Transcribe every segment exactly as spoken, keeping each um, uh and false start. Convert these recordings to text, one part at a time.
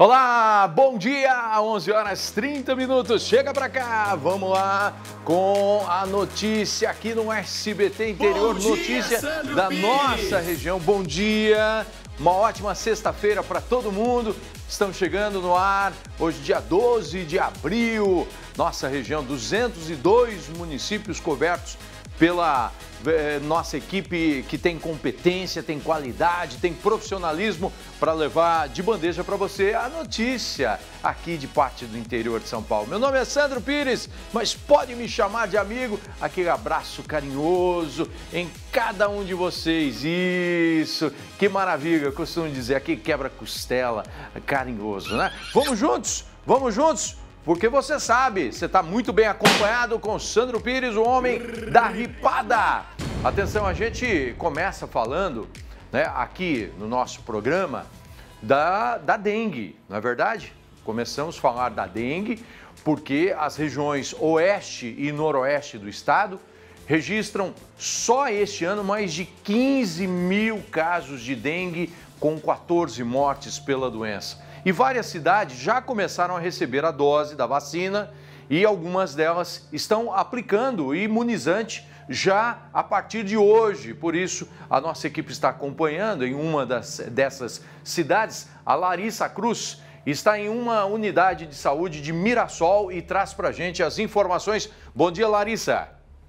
Olá, bom dia, onze horas e trinta minutos, chega pra cá, vamos lá com a notícia aqui no S B T Interior, dia, notícia Sandro da Pires. Nossa região, bom dia, uma ótima sexta-feira para todo mundo, estamos chegando no ar, hoje dia doze de abril, nossa região, duzentos e dois municípios cobertos pela eh, nossa equipe que tem competência, tem qualidade, tem profissionalismo para levar de bandeja para você a notícia aqui de parte do interior de São Paulo. Meu nome é Sandro Pires, mas pode me chamar de amigo, aquele abraço carinhoso em cada um de vocês. Isso, que maravilha, eu costumo dizer, aqui quebra-costela, carinhoso, né? Vamos juntos, vamos juntos. Porque você sabe, você está muito bem acompanhado com Sandro Pires, o homem da ripada. Atenção, a gente começa falando, né, aqui no nosso programa da, da dengue, não é verdade? Começamos a falar da dengue porque as regiões oeste e noroeste do estado registram só este ano mais de quinze mil casos de dengue com quatorze mortes pela doença. E várias cidades já começaram a receber a dose da vacina e algumas delas estão aplicando o imunizante já a partir de hoje. Por isso, a nossa equipe está acompanhando em uma das, dessas cidades. A Larissa Cruz está em uma unidade de saúde de Mirassol e traz para a gente as informações. Bom dia, Larissa.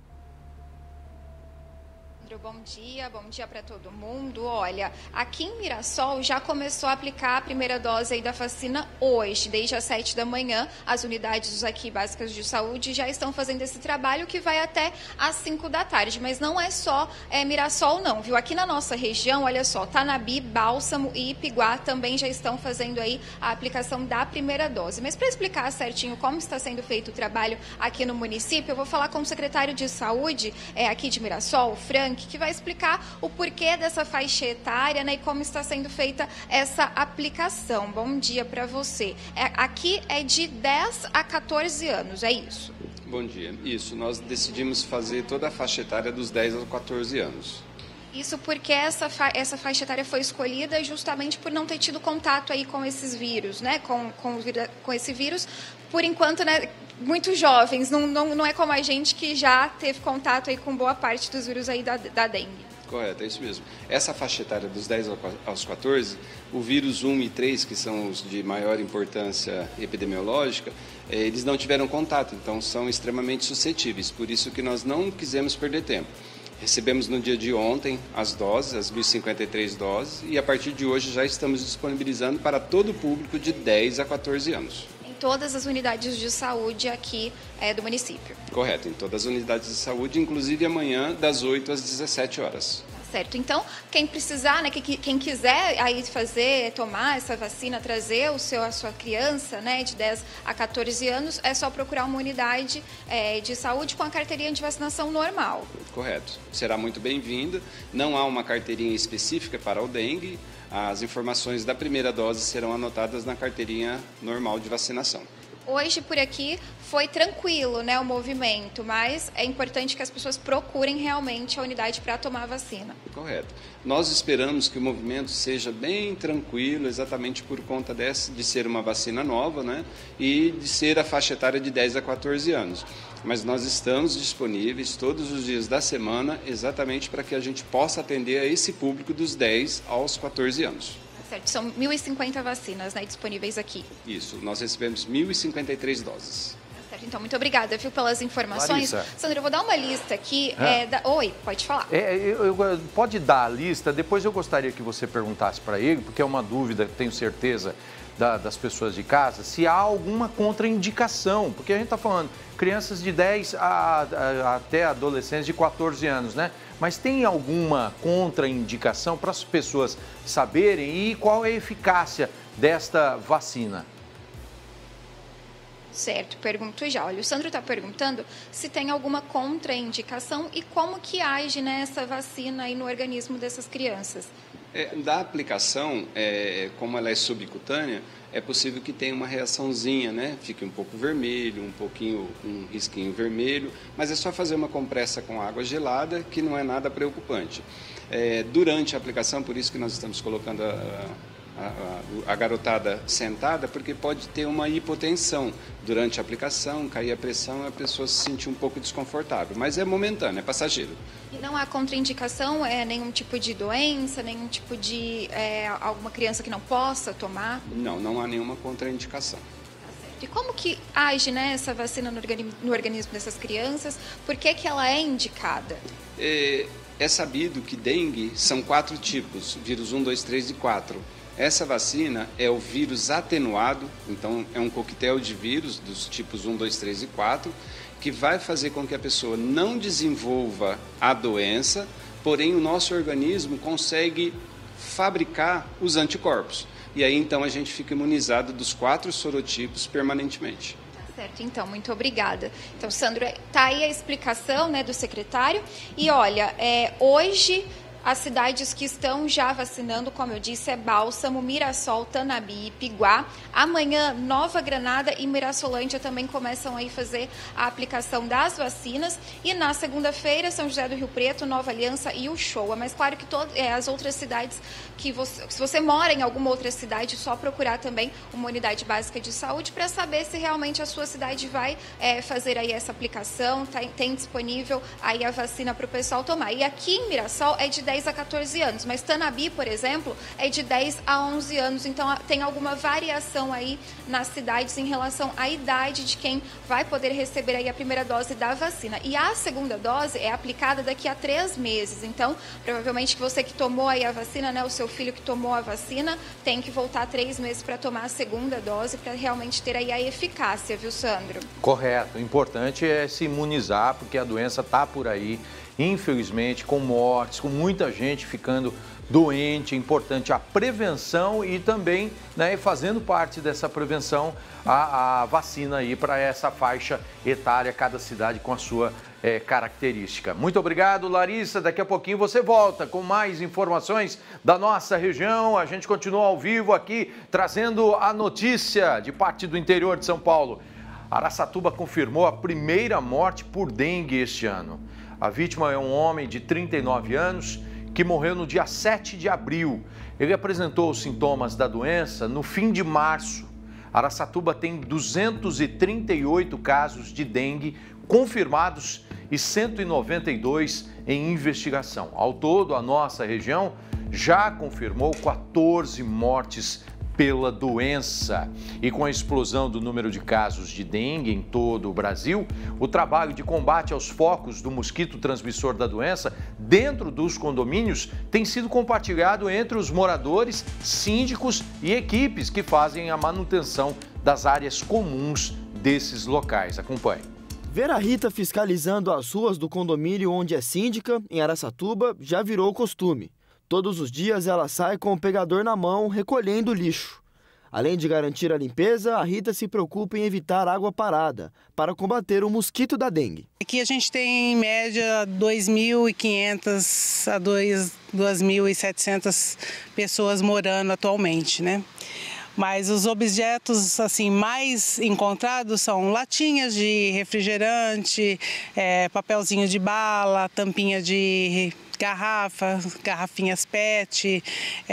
Bom dia, bom dia para todo mundo. Olha, aqui em Mirassol já começou a aplicar a primeira dose aí da vacina hoje, desde as sete da manhã. As unidades aqui básicas de saúde já estão fazendo esse trabalho que vai até às cinco da tarde. Mas não é só é, Mirassol não, viu? Aqui na nossa região, olha só, Tanabi, Bálsamo e Ipiguá também já estão fazendo aí a aplicação da primeira dose. Mas para explicar certinho como está sendo feito o trabalho aqui no município, eu vou falar com o secretário de saúde é, aqui de Mirassol, Frank, que vai explicar o porquê dessa faixa etária, né, e como está sendo feita essa aplicação. Bom dia para você. É, aqui é de dez a quatorze anos, é isso? Bom dia. Isso, nós decidimos fazer toda a faixa etária dos dez aos quatorze anos. Isso porque essa, fa essa faixa etária foi escolhida justamente por não ter tido contato aí com esses vírus, né, com, com, com esse vírus, por enquanto, né, muito jovens, não, não, não é como a gente que já teve contato aí com boa parte dos vírus aí da, da dengue. Correto, é isso mesmo. Essa faixa etária dos dez aos quatorze, o vírus um e três, que são os de maior importância epidemiológica, eles não tiveram contato, então são extremamente suscetíveis, por isso que nós não quisemos perder tempo. Recebemos no dia de ontem as doses, as mil e cinquenta e três doses, e a partir de hoje já estamos disponibilizando para todo o público de dez a quatorze anos. Em todas as unidades de saúde aqui é, do município. Correto, em todas as unidades de saúde, inclusive amanhã das oito às dezessete horas. Certo, então quem precisar, né, quem quiser aí fazer, tomar essa vacina, trazer o seu, a sua criança, né, de dez a quatorze anos, é só procurar uma unidade é, de saúde com a carteirinha de vacinação normal. Correto, será muito bem-vinda, não há uma carteirinha específica para o dengue, as informações da primeira dose serão anotadas na carteirinha normal de vacinação. Hoje, por aqui, foi tranquilo, né, o movimento, mas é importante que as pessoas procurem realmente a unidade para tomar a vacina. Correto. Nós esperamos que o movimento seja bem tranquilo, exatamente por conta dessa, de ser uma vacina nova, né, e de ser a faixa etária de dez a quatorze anos. Mas nós estamos disponíveis todos os dias da semana, exatamente para que a gente possa atender a esse público dos dez aos quatorze anos. Certo, são mil e cinquenta vacinas, né, disponíveis aqui. Isso, nós recebemos mil e cinquenta e três doses. Certo, então, muito obrigada, viu, pelas informações. Larissa. Sandra, eu vou dar uma lista aqui. É. É, da... Oi, pode falar. É, eu, eu, pode dar a lista, depois eu gostaria que você perguntasse para ele, porque é uma dúvida que tenho certeza da, das pessoas de casa, se há alguma contraindicação, porque a gente está falando crianças de dez a, a, até adolescentes de quatorze anos, né? Mas tem alguma contraindicação para as pessoas saberem e qual é a eficácia desta vacina? Certo, pergunto já. Olha, o Sandro está perguntando se tem alguma contraindicação e como que age, né, essa vacina aí no organismo dessas crianças. É, da aplicação, é, como ela é subcutânea, é possível que tenha uma reaçãozinha, né? Fique um pouco vermelho, um pouquinho, um risquinho vermelho, mas é só fazer uma compressa com água gelada, que não é nada preocupante. É, durante a aplicação, por isso que nós estamos colocando a, a, a, a garotada sentada, porque pode ter uma hipotensão durante a aplicação, cair a pressão e a pessoa se sentir um pouco desconfortável. Mas é momentâneo, é passageiro. E não há contraindicação, é, nenhum tipo de doença, nenhum tipo de é, alguma criança que não possa tomar? Não, não há nenhuma contraindicação. E como que age, né, essa vacina no organismo, no organismo dessas crianças? Por que que ela é indicada? É, é sabido que dengue são quatro tipos, vírus um, dois, três e quatro. Essa vacina é o vírus atenuado, então é um coquetel de vírus dos tipos um, dois, três e quatro, que vai fazer com que a pessoa não desenvolva a doença, porém o nosso organismo consegue fabricar os anticorpos. E aí, então, a gente fica imunizado dos quatro sorotipos permanentemente. Tá certo, então, muito obrigada. Então, Sandro, tá aí a explicação, né, do secretário. E, olha, é, hoje... as cidades que estão já vacinando, como eu disse, é Bálsamo, Mirassol, Tanabi e Piguá. Amanhã, Nova Granada e Mirassolândia também começam aí a fazer a aplicação das vacinas. E na segunda-feira, São José do Rio Preto, Nova Aliança e Uchoa. Mas claro que todo, é, as outras cidades, que você, se você mora em alguma outra cidade, só procurar também uma unidade básica de saúde para saber se realmente a sua cidade vai é, fazer aí essa aplicação, tá, tem disponível aí a vacina para o pessoal tomar. E aqui em Mirassol é de dez a quatorze anos, mas Tanabi, por exemplo, é de dez a onze anos, então tem alguma variação aí nas cidades em relação à idade de quem vai poder receber aí a primeira dose da vacina. E a segunda dose é aplicada daqui a três meses, então provavelmente que você que tomou aí a vacina, né, o seu filho que tomou a vacina, tem que voltar três meses para tomar a segunda dose para realmente ter aí a eficácia, viu, Sandro? Correto, o importante é se imunizar, porque a doença está por aí, infelizmente, com mortes, com muita gente ficando doente. É importante a prevenção e também, né, fazendo parte dessa prevenção, a, a vacina aí para essa faixa etária, cada cidade com a sua é, característica. Muito obrigado, Larissa. Daqui a pouquinho você volta com mais informações da nossa região. A gente continua ao vivo aqui, trazendo a notícia de parte do interior de São Paulo. Araçatuba confirmou a primeira morte por dengue este ano. A vítima é um homem de trinta e nove anos que morreu no dia sete de abril. Ele apresentou os sintomas da doença no fim de março. Araçatuba tem duzentos e trinta e oito casos de dengue confirmados e cento e noventa e dois em investigação. Ao todo, a nossa região já confirmou quatorze mortes pela doença. E com a explosão do número de casos de dengue em todo o Brasil, o trabalho de combate aos focos do mosquito transmissor da doença dentro dos condomínios tem sido compartilhado entre os moradores, síndicos e equipes que fazem a manutenção das áreas comuns desses locais. Acompanhe. Ver a Rita fiscalizando as ruas do condomínio onde é síndica, em Araçatuba, já virou costume. Todos os dias ela sai com o pegador na mão, recolhendo lixo. Além de garantir a limpeza, a Rita se preocupa em evitar água parada, para combater o mosquito da dengue. Aqui a gente tem, em média, dois mil e quinhentas a duas mil e setecentas pessoas morando atualmente, né? Mas os objetos assim mais encontrados são latinhas de refrigerante, é, papelzinho de bala, tampinha de garrafa, garrafinhas P E T,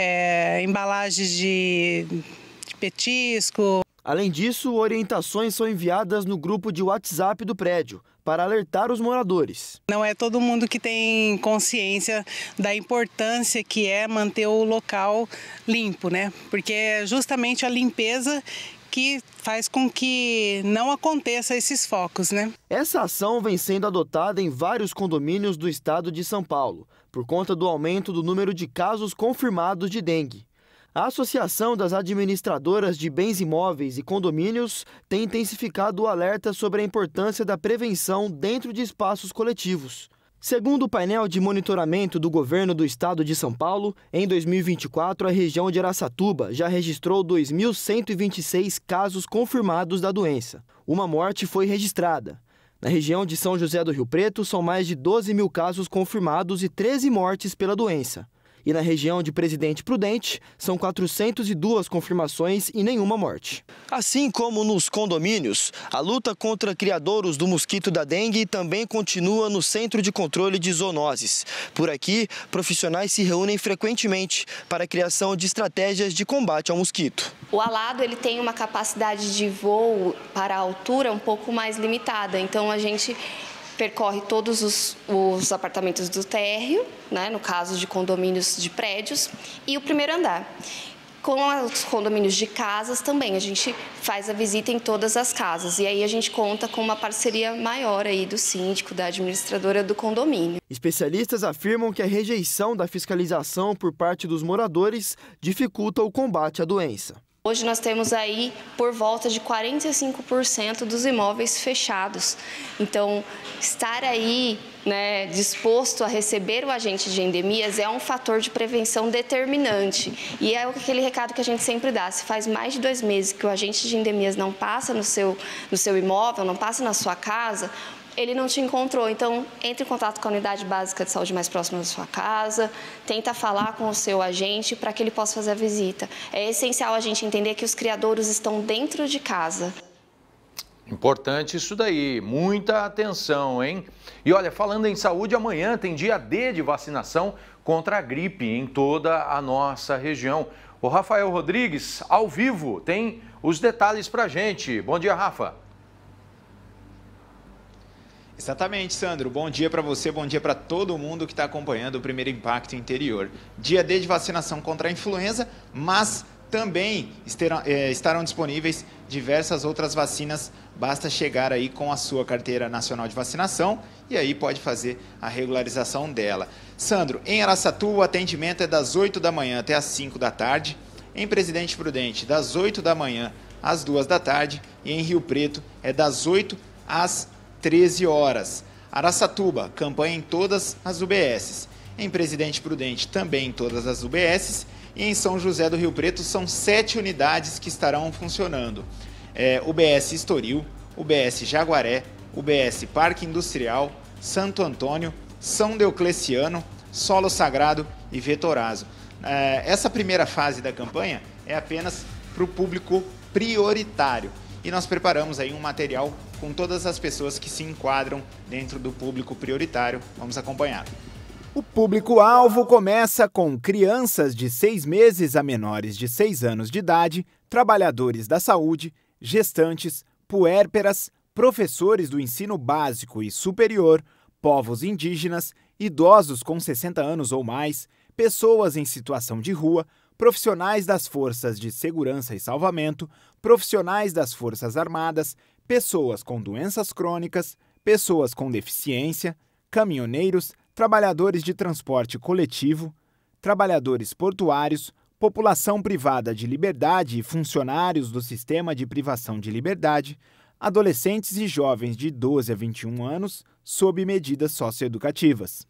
é, embalagens de, de petisco. Além disso, orientações são enviadas no grupo de WhatsApp do prédio para alertar os moradores. Não é todo mundo que tem consciência da importância que é manter o local limpo, né? Porque é justamente a limpeza que faz com que não aconteça esses focos, né? Essa ação vem sendo adotada em vários condomínios do estado de São Paulo, por conta do aumento do número de casos confirmados de dengue. A Associação das Administradoras de Bens Imóveis e Condomínios tem intensificado o alerta sobre a importância da prevenção dentro de espaços coletivos. Segundo o painel de monitoramento do governo do estado de São Paulo, em dois mil e vinte e quatro, a região de Araçatuba já registrou dois mil cento e vinte e seis casos confirmados da doença. Uma morte foi registrada. Na região de São José do Rio Preto, são mais de doze mil casos confirmados e treze mortes pela doença. E na região de Presidente Prudente, são quatrocentas e duas confirmações e nenhuma morte. Assim como nos condomínios, a luta contra criadouros do mosquito da dengue também continua no Centro de Controle de Zoonoses. Por aqui, profissionais se reúnem frequentemente para a criação de estratégias de combate ao mosquito. O alado ele tem uma capacidade de voo para a altura um pouco mais limitada, então a gente percorre todos os, os apartamentos do térreo, né, no caso de condomínios de prédios, e o primeiro andar. Com os condomínios de casas também, a gente faz a visita em todas as casas. E aí a gente conta com uma parceria maior aí do síndico, da administradora do condomínio. Especialistas afirmam que a rejeição da fiscalização por parte dos moradores dificulta o combate à doença. Hoje nós temos aí por volta de quarenta e cinco por cento dos imóveis fechados. Então, estar aí, né, disposto a receber o agente de endemias é um fator de prevenção determinante. E é aquele recado que a gente sempre dá. Se faz mais de dois meses que o agente de endemias não passa no seu, no seu imóvel, não passa na sua casa, ele não te encontrou, então entre em contato com a unidade básica de saúde mais próxima da sua casa, tenta falar com o seu agente para que ele possa fazer a visita. É essencial a gente entender que os criadouros estão dentro de casa. Importante isso daí, muita atenção, hein? E olha, falando em saúde, amanhã tem dia D de vacinação contra a gripe em toda a nossa região. O Rafael Rodrigues, ao vivo, tem os detalhes pra gente. Bom dia, Rafa. Exatamente, Sandro. Bom dia para você, bom dia para todo mundo que está acompanhando o Primeiro Impacto Interior. Dia D de vacinação contra a influenza, mas também estarão, é, estarão disponíveis diversas outras vacinas. Basta chegar aí com a sua carteira nacional de vacinação e aí pode fazer a regularização dela. Sandro, em Araçatu o atendimento é das oito da manhã até as cinco da tarde. Em Presidente Prudente, das oito da manhã às duas da tarde. E em Rio Preto é das oito às treze horas. Araçatuba, campanha em todas as U B Ss. Em Presidente Prudente, também em todas as U B Ss. E em São José do Rio Preto, são sete unidades que estarão funcionando. É, U B S Estoril, U B S Jaguaré, U B S Parque Industrial, Santo Antônio, São Deocleciano, Solo Sagrado e Vetorazo. É, essa primeira fase da campanha é apenas para o público prioritário. E nós preparamos aí um material com todas as pessoas que se enquadram dentro do público prioritário. Vamos acompanhar. O público-alvo começa com crianças de seis meses a menores de seis anos de idade, trabalhadores da saúde, gestantes, puérperas, professores do ensino básico e superior, povos indígenas, idosos com sessenta anos ou mais, pessoas em situação de rua, profissionais das forças de segurança e salvamento, profissionais das Forças Armadas, pessoas com doenças crônicas, pessoas com deficiência, caminhoneiros, trabalhadores de transporte coletivo, trabalhadores portuários, população privada de liberdade e funcionários do sistema de privação de liberdade, adolescentes e jovens de doze a vinte e um anos, sob medidas socioeducativas.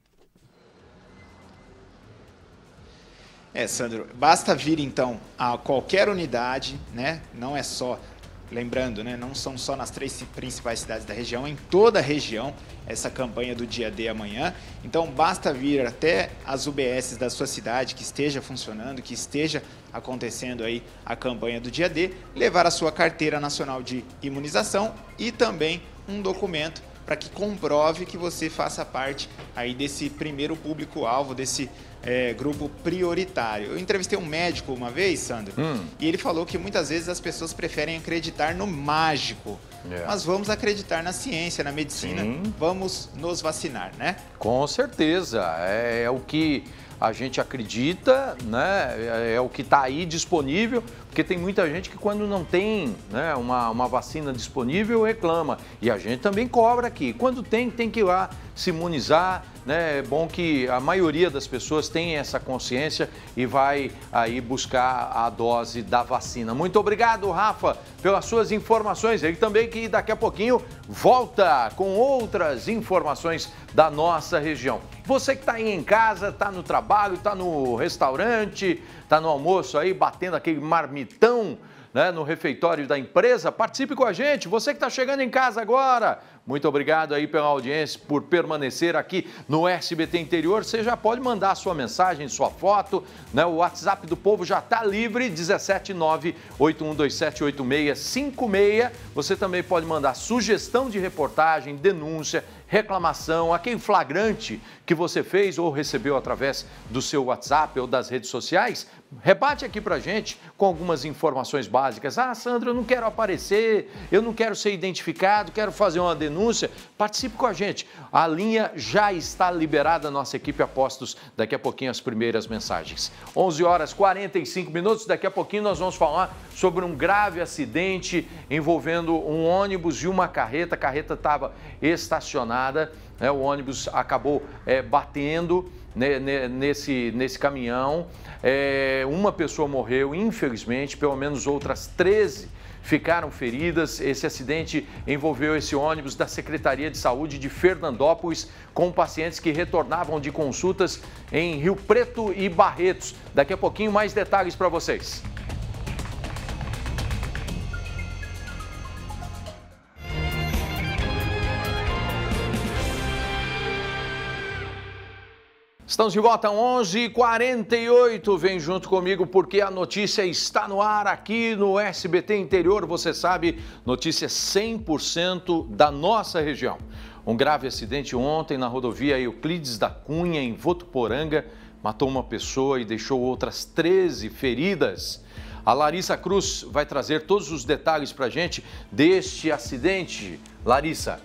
É, Sandro, basta vir então a qualquer unidade, né? Não é só, lembrando, né? Não são só nas três principais cidades da região, em toda a região, essa campanha do dia D amanhã. Então basta vir até as U B Ss da sua cidade que esteja funcionando, que esteja acontecendo aí a campanha do dia D, levar a sua carteira nacional de imunização e também um documento para que comprove que você faça parte aí desse primeiro público-alvo, desse é, grupo prioritário. Eu entrevistei um médico uma vez, Sandro, hum. e ele falou que muitas vezes as pessoas preferem acreditar no mágico. É. Mas vamos acreditar na ciência, na medicina, Sim. vamos nos vacinar, né? Com certeza, é, é o que a gente acredita, né? É, é o que está aí disponível, porque tem muita gente que quando não tem, né, uma, uma vacina disponível reclama, e a gente também cobra aqui. Quando tem, tem que ir lá se imunizar, né? É bom que a maioria das pessoas tenha essa consciência e vai aí buscar a dose da vacina. Muito obrigado, Rafa, pelas suas informações. Ele também que daqui a pouquinho volta com outras informações da nossa região. Você que está aí em casa, está no trabalho, está no restaurante, está no almoço aí, batendo aquele marmitão, né, no refeitório da empresa, participe com a gente. Você que está chegando em casa agora, muito obrigado aí pela audiência, por permanecer aqui no S B T Interior. Você já pode mandar sua mensagem, sua foto, né? O WhatsApp do povo já está livre, dezessete nove oito um dois sete oito seis cinco seis. Você também pode mandar sugestão de reportagem, denúncia, reclamação, aquele flagrante que você fez ou recebeu através do seu WhatsApp ou das redes sociais. Rebate aqui pra gente com algumas informações básicas. Ah, Sandro, eu não quero aparecer, eu não quero ser identificado, quero fazer uma denúncia. Participe com a gente. A linha já está liberada, nossa equipe apostos. Daqui a pouquinho as primeiras mensagens. onze horas e quarenta e cinco minutos, daqui a pouquinho nós vamos falar sobre um grave acidente envolvendo um ônibus e uma carreta. A carreta estava estacionada, né? O ônibus acabou é, batendo nesse, nesse caminhão. É, uma pessoa morreu, infelizmente, pelo menos outras treze ficaram feridas. Esse acidente envolveu esse ônibus da Secretaria de Saúde de Fernandópolis com pacientes que retornavam de consultas em Rio Preto e Barretos. Daqui a pouquinho mais detalhes para vocês. Estamos de volta, onze e quarenta e oito. Vem junto comigo porque a notícia está no ar aqui no S B T Interior. Você sabe, notícia cem por cento da nossa região. Um grave acidente ontem na rodovia Euclides da Cunha, em Votuporanga, matou uma pessoa e deixou outras treze feridas. A Larissa Cruz vai trazer todos os detalhes para a gente deste acidente. Larissa.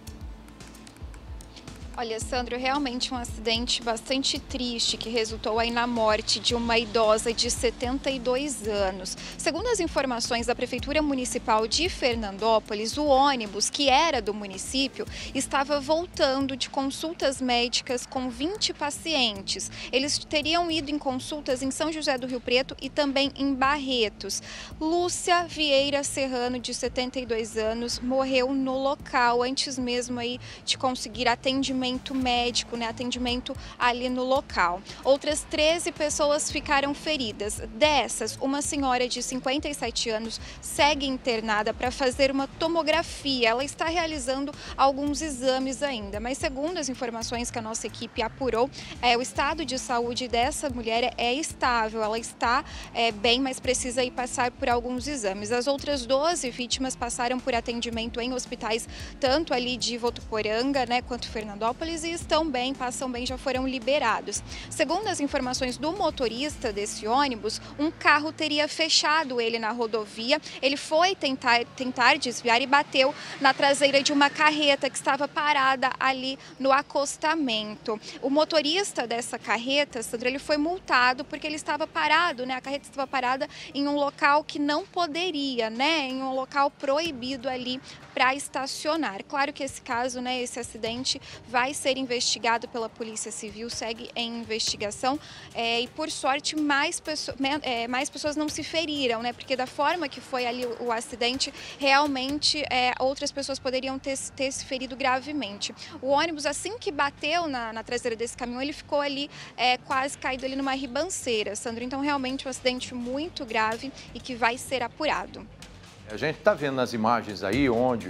Olha, Sandro, realmente um acidente bastante triste que resultou aí na morte de uma idosa de setenta e dois anos. Segundo as informações da Prefeitura Municipal de Fernandópolis, o ônibus, que era do município, estava voltando de consultas médicas com vinte pacientes. Eles teriam ido em consultas em São José do Rio Preto e também em Barretos. Lúcia Vieira Serrano, de setenta e dois anos, morreu no local antes mesmo aí de conseguir atendimento médico, né, atendimento ali no local. Outras treze pessoas ficaram feridas. Dessas, uma senhora de cinquenta e sete anos segue internada para fazer uma tomografia. Ela está realizando alguns exames ainda, mas segundo as informações que a nossa equipe apurou, é, o estado de saúde dessa mulher é estável. Ela está é, bem, mas precisa ir passar por alguns exames. As outras doze vítimas passaram por atendimento em hospitais, tanto ali de Votuporanga, né, quanto Fernandópolis, e estão bem, passam bem, já foram liberados. Segundo as informações do motorista desse ônibus, um carro teria fechado ele na rodovia. Ele foi tentar, tentar desviar e bateu na traseira de uma carreta que estava parada ali no acostamento. O motorista dessa carreta, Sandra, ele foi multado porque ele estava parado, né? A carreta estava parada em um local que não poderia, né? Em um local proibido ali para estacionar. Claro que esse caso, né, esse acidente vai ser investigado pela Polícia Civil, segue em investigação é, e por sorte mais, pessoa, é, mais pessoas não se feriram, né? Porque da forma que foi ali o, o acidente, realmente é, outras pessoas poderiam ter, ter se ferido gravemente. O ônibus, assim que bateu na, na traseira desse caminhão, ele ficou ali é, quase caído ali numa ribanceira, Sandro. Então realmente um acidente muito grave e que vai ser apurado. A gente está vendo nas imagens aí onde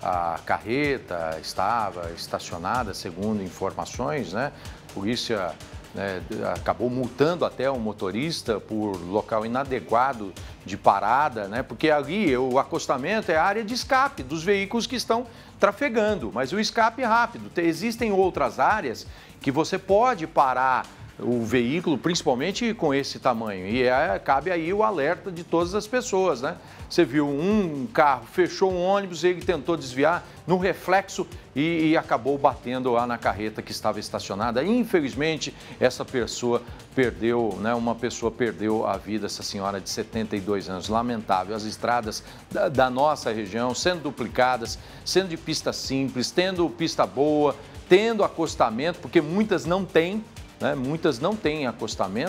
a carreta estava estacionada, segundo informações, né? A polícia, né, acabou multando até o motorista por local inadequado de parada, né? Porque ali o acostamento é a área de escape dos veículos que estão trafegando, mas o escape é rápido. Existem outras áreas que você pode parar o veículo, principalmente com esse tamanho, e é, cabe aí o alerta de todas as pessoas, né? Você viu um carro, fechou um ônibus, ele tentou desviar no reflexo e, e acabou batendo lá na carreta que estava estacionada. Infelizmente, essa pessoa perdeu, né? Uma pessoa perdeu a vida, essa senhora de setenta e dois anos. Lamentável. As estradas da, da nossa região sendo duplicadas, sendo de pista simples, tendo pista boa, tendo acostamento, porque muitas não têm. Né? Muitas não têm acostamento,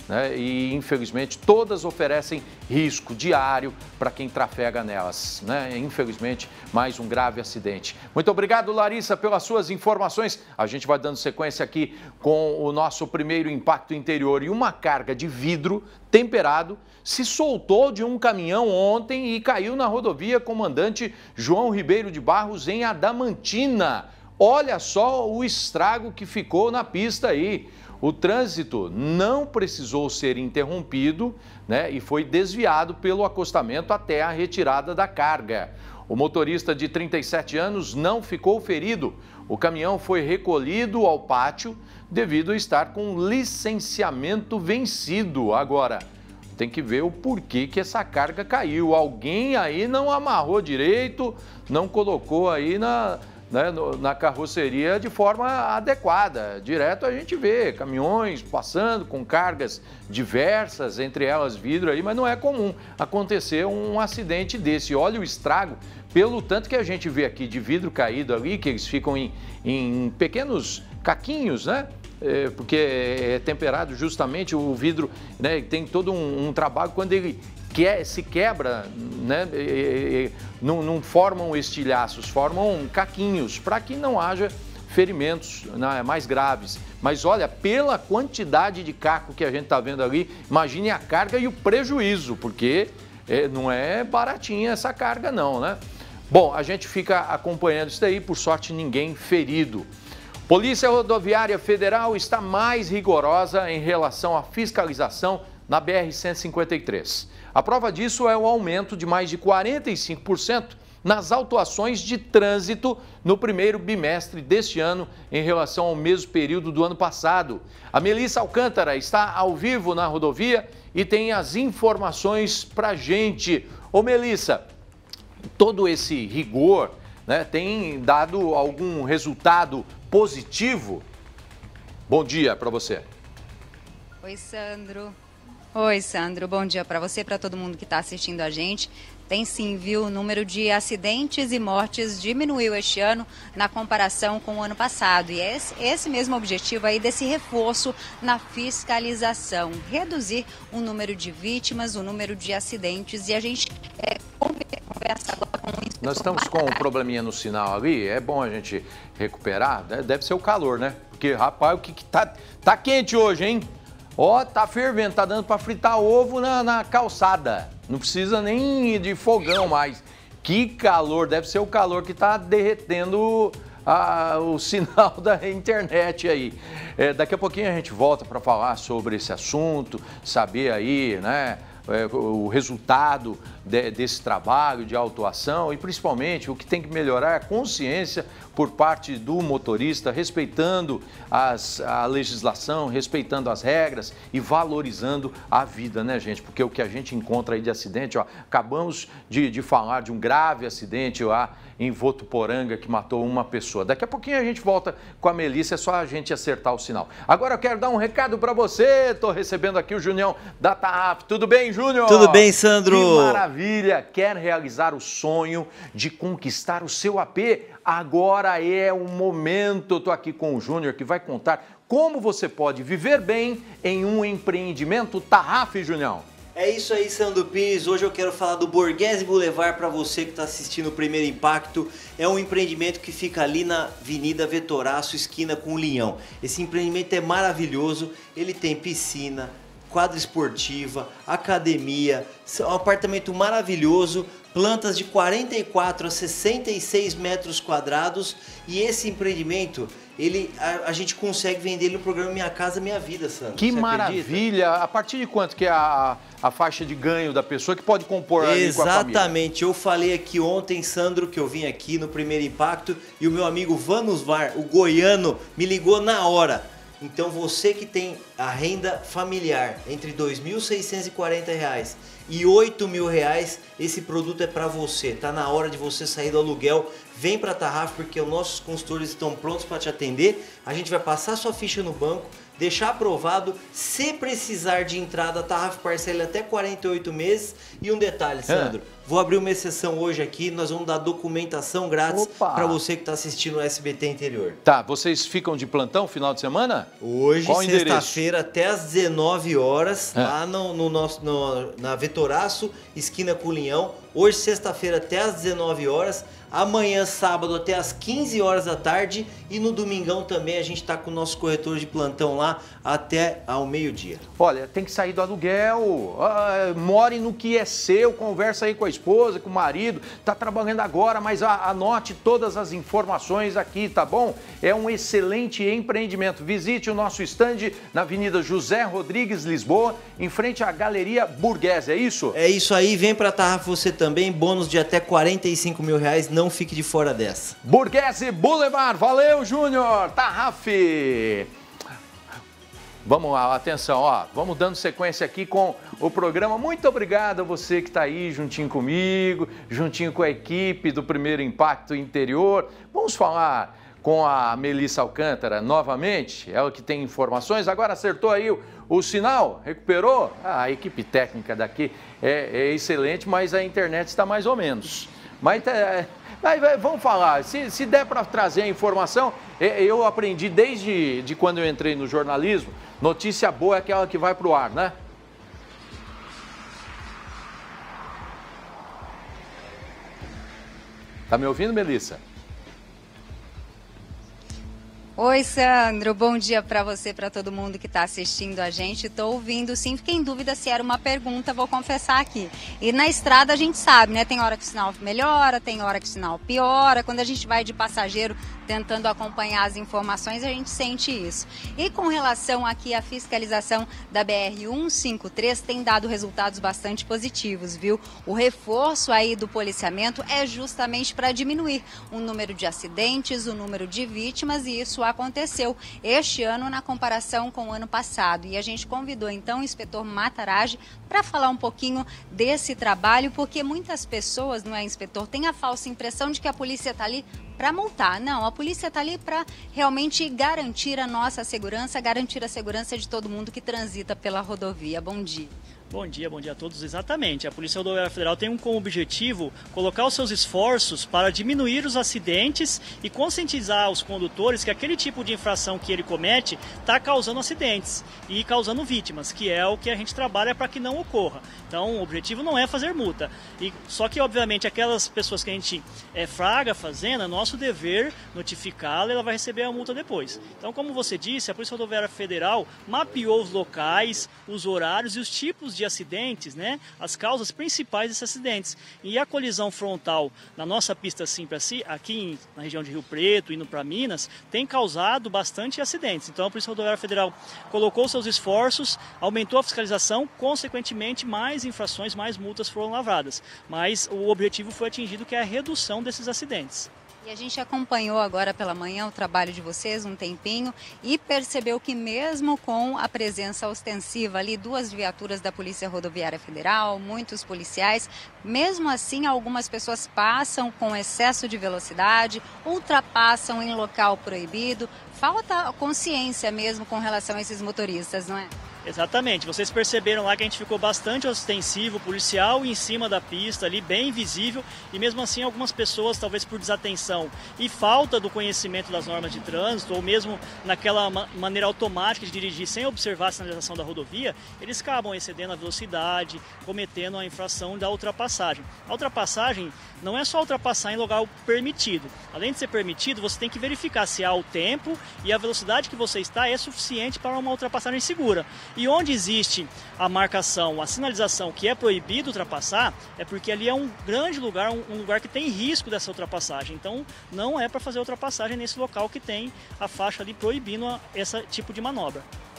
né? E infelizmente todas oferecem risco diário para quem trafega nelas, né? Infelizmente, mais um grave acidente. Muito obrigado, Larissa, pelas suas informações. A gente vai dando sequência aqui com o nosso primeiro impacto interior. E uma carga de vidro temperado se soltou de um caminhão ontem e caiu na rodovia Comandante João Ribeiro de Barros, em Adamantina. Olha só o estrago que ficou na pista aí. O trânsito não precisou ser interrompido, né, e foi desviado pelo acostamento até a retirada da carga. O motorista de trinta e sete anos não ficou ferido. O caminhão foi recolhido ao pátio devido a estar com licenciamento vencido. Agora, tem que ver o porquê que essa carga caiu. Alguém aí não amarrou direito, não colocou aí na... Né, na carroceria de forma adequada. Direto a gente vê caminhões passando com cargas diversas, entre elas vidro aí, mas não é comum acontecer um acidente desse. Olha o estrago, pelo tanto que a gente vê aqui de vidro caído ali, que eles ficam em, em pequenos caquinhos, né? É, porque é temperado justamente o vidro, né? Tem todo um, um trabalho quando ele que se quebra, né, e, e, não, não formam estilhaços, formam caquinhos, para que não haja ferimentos, né, mais graves. Mas olha, pela quantidade de caco que a gente está vendo ali, imagine a carga e o prejuízo, porque é, não é baratinha essa carga não, né? Bom, a gente fica acompanhando isso daí, por sorte ninguém ferido. Polícia Rodoviária Federal está mais rigorosa em relação à fiscalização na B R cento e cinquenta e três. A prova disso é o aumento de mais de quarenta e cinco por cento nas autuações de trânsito no primeiro bimestre deste ano em relação ao mesmo período do ano passado. A Melissa Alcântara está ao vivo na rodovia e tem as informações pra gente. Ô Melissa, todo esse rigor, né, tem dado algum resultado positivo? Bom dia para você. Oi, Sandro. Oi, Sandro. Bom dia para você e para todo mundo que está assistindo a gente. Tem sim, viu? O número de acidentes e mortes diminuiu este ano na comparação com o ano passado. E é esse, esse mesmo objetivo aí desse reforço na fiscalização. Reduzir o número de vítimas, o número de acidentes. E a gente é, conversa agora com o inspetor. Nós estamos com um probleminha no sinal ali. É bom a gente recuperar. Deve ser o calor, né? Porque, rapaz, o que, que tá, tá quente hoje, hein? Ó, oh, tá fervendo, tá dando para fritar ovo na, na calçada. Não precisa nem de fogão mais. Que calor, deve ser o calor que tá derretendo a, o sinal da internet aí. É, daqui a pouquinho a gente volta para falar sobre esse assunto, saber aí, né, é, o resultado de, desse trabalho de autuação e principalmente o que tem que melhorar é a consciência por parte do motorista, respeitando as, a legislação, respeitando as regras e valorizando a vida, né, gente? Porque o que a gente encontra aí de acidente, ó, acabamos de, de falar de um grave acidente lá em Votuporanga que matou uma pessoa. Daqui a pouquinho a gente volta com a Melissa, é só a gente acertar o sinal. Agora eu quero dar um recado para você, estou recebendo aqui o Junião da T A F. Tudo bem, Júnior? Tudo bem, Sandro? Que maravilha! Quer realizar o sonho de conquistar o seu A P? Agora é o momento. Eu estou aqui com o Júnior que vai contar como você pode viver bem em um empreendimento T A F, Junião. É isso aí, Sandro Pires. Hoje eu quero falar do Borghese Boulevard para você que está assistindo o Primeiro Impacto. É um empreendimento que fica ali na Avenida Vetoraço, esquina com o Linhão. Esse empreendimento é maravilhoso, ele tem piscina, quadra esportiva, academia, é um apartamento maravilhoso, plantas de quarenta e quatro a sessenta e seis metros quadrados e esse empreendimento, ele, a, a gente consegue vender ele no programa Minha Casa Minha Vida, Sandro. Que Você maravilha! Acredita? A partir de quanto que é a, a faixa de ganho da pessoa que pode compor ali com a família? Exatamente, eu falei aqui ontem, Sandro, que eu vim aqui no Primeiro Impacto e o meu amigo Vanusvar, o goiano, me ligou na hora. Então você que tem a renda familiar entre dois mil seiscentos e quarenta reais e oito mil reais. Esse produto é para você, tá na hora de você sair do aluguel. Vem para a Tarraf porque os nossos consultores estão prontos para te atender. A gente vai passar sua ficha no banco, deixar aprovado. Se precisar de entrada, a Tarraf parcela até quarenta e oito meses. E um detalhe, Sandro, é. vou abrir uma exceção hoje aqui, nós vamos dar documentação grátis para você que está assistindo o S B T Interior. Tá, vocês ficam de plantão final de semana? Hoje, sexta-feira, até às dezenove horas, é. lá no, no nosso, no, na Vetoraço, esquina com o Linhão. Hoje, sexta-feira, até às dezenove horas. Amanhã, sábado, até às quinze horas da tarde. E no domingão também a gente está com o nosso corretor de plantão lá até ao meio-dia. Olha, tem que sair do aluguel, uh, more no que é seu, conversa aí com a esposa, com o marido, tá trabalhando agora, mas a, anote todas as informações aqui, tá bom? É um excelente empreendimento. Visite o nosso estande na Avenida José Rodrigues, Lisboa, em frente à Galeria Burguese, é isso? É isso aí, vem pra Tarraf você também, bônus de até quarenta e cinco mil reais, não fique de fora dessa. Burguese Boulevard, valeu Júnior, Tarraf! Vamos lá, atenção, ó, vamos dando sequência aqui com o programa. Muito obrigado a você que está aí juntinho comigo, juntinho com a equipe do Primeiro Impacto Interior. Vamos falar com a Melissa Alcântara novamente, ela que tem informações. Agora acertou aí o, o sinal, recuperou? Ah, a equipe técnica daqui é, é excelente, mas a internet está mais ou menos. Mas... É, Aí, vamos falar, se, se der para trazer a informação, eu aprendi desde de quando eu entrei no jornalismo, notícia boa é aquela que vai para o ar, né? Tá me ouvindo, Melissa? Oi, Sandro, bom dia para você, para todo mundo que está assistindo a gente. Estou ouvindo, sim, fiquei em dúvida se era uma pergunta, vou confessar aqui. E na estrada a gente sabe, né? Tem hora que o sinal melhora, tem hora que o sinal piora. Quando a gente vai de passageiro tentando acompanhar as informações, a gente sente isso. E com relação aqui à fiscalização da B R cento e cinquenta e três, tem dado resultados bastante positivos, viu? O reforço aí do policiamento é justamente para diminuir o número de acidentes, o número de vítimas, e isso aconteceu este ano na comparação com o ano passado. E a gente convidou então o inspetor Matarazzi para falar um pouquinho desse trabalho, porque muitas pessoas, não é, inspetor, têm a falsa impressão de que a polícia está ali para multar. Não, a polícia está ali para realmente garantir a nossa segurança, garantir a segurança de todo mundo que transita pela rodovia. Bom dia. Bom dia, bom dia a todos. Exatamente. A Polícia Rodoviária Federal tem como objetivo colocar os seus esforços para diminuir os acidentes e conscientizar os condutores que aquele tipo de infração que ele comete está causando acidentes e causando vítimas, que é o que a gente trabalha para que não ocorra. Então, o objetivo não é fazer multa. E, só que, obviamente, aquelas pessoas que a gente é, fraga fazendo, é nosso dever notificá-la e ela vai receber a multa depois. Então, como você disse, a Polícia Rodoviária Federal mapeou os locais, os horários e os tipos de acidentes, né? As causas principais desses acidentes. E a colisão frontal na nossa pista Sim-Pra-Si, aqui na região de Rio Preto, indo para Minas, tem causado bastante acidentes. Então a Polícia Rodoviária Federal colocou seus esforços, aumentou a fiscalização, consequentemente mais infrações, mais multas foram lavradas. Mas o objetivo foi atingido, que é a redução desses acidentes. E a gente acompanhou agora pela manhã o trabalho de vocês um tempinho e percebeu que mesmo com a presença ostensiva ali, duas viaturas da Polícia Rodoviária Federal, muitos policiais, mesmo assim algumas pessoas passam com excesso de velocidade, ultrapassam em local proibido. Falta consciência mesmo com relação a esses motoristas, não é? Exatamente, vocês perceberam lá que a gente ficou bastante ostensivo, policial em cima da pista ali, bem visível, e mesmo assim algumas pessoas, talvez por desatenção e falta do conhecimento das normas de trânsito, ou mesmo naquela ma maneira automática de dirigir sem observar a sinalização da rodovia, eles acabam excedendo a velocidade, cometendo a infração da ultrapassagem. A ultrapassagem não é só ultrapassar em local permitido, além de ser permitido, você tem que verificar se há o tempo e a velocidade que você está é suficiente para uma ultrapassagem segura. E onde existe a marcação, a sinalização que é proibido ultrapassar, é porque ali é um grande lugar, um, um lugar que tem risco dessa ultrapassagem. Então, não é para fazer ultrapassagem nesse local que tem a faixa ali proibindo a, esse tipo de manobra.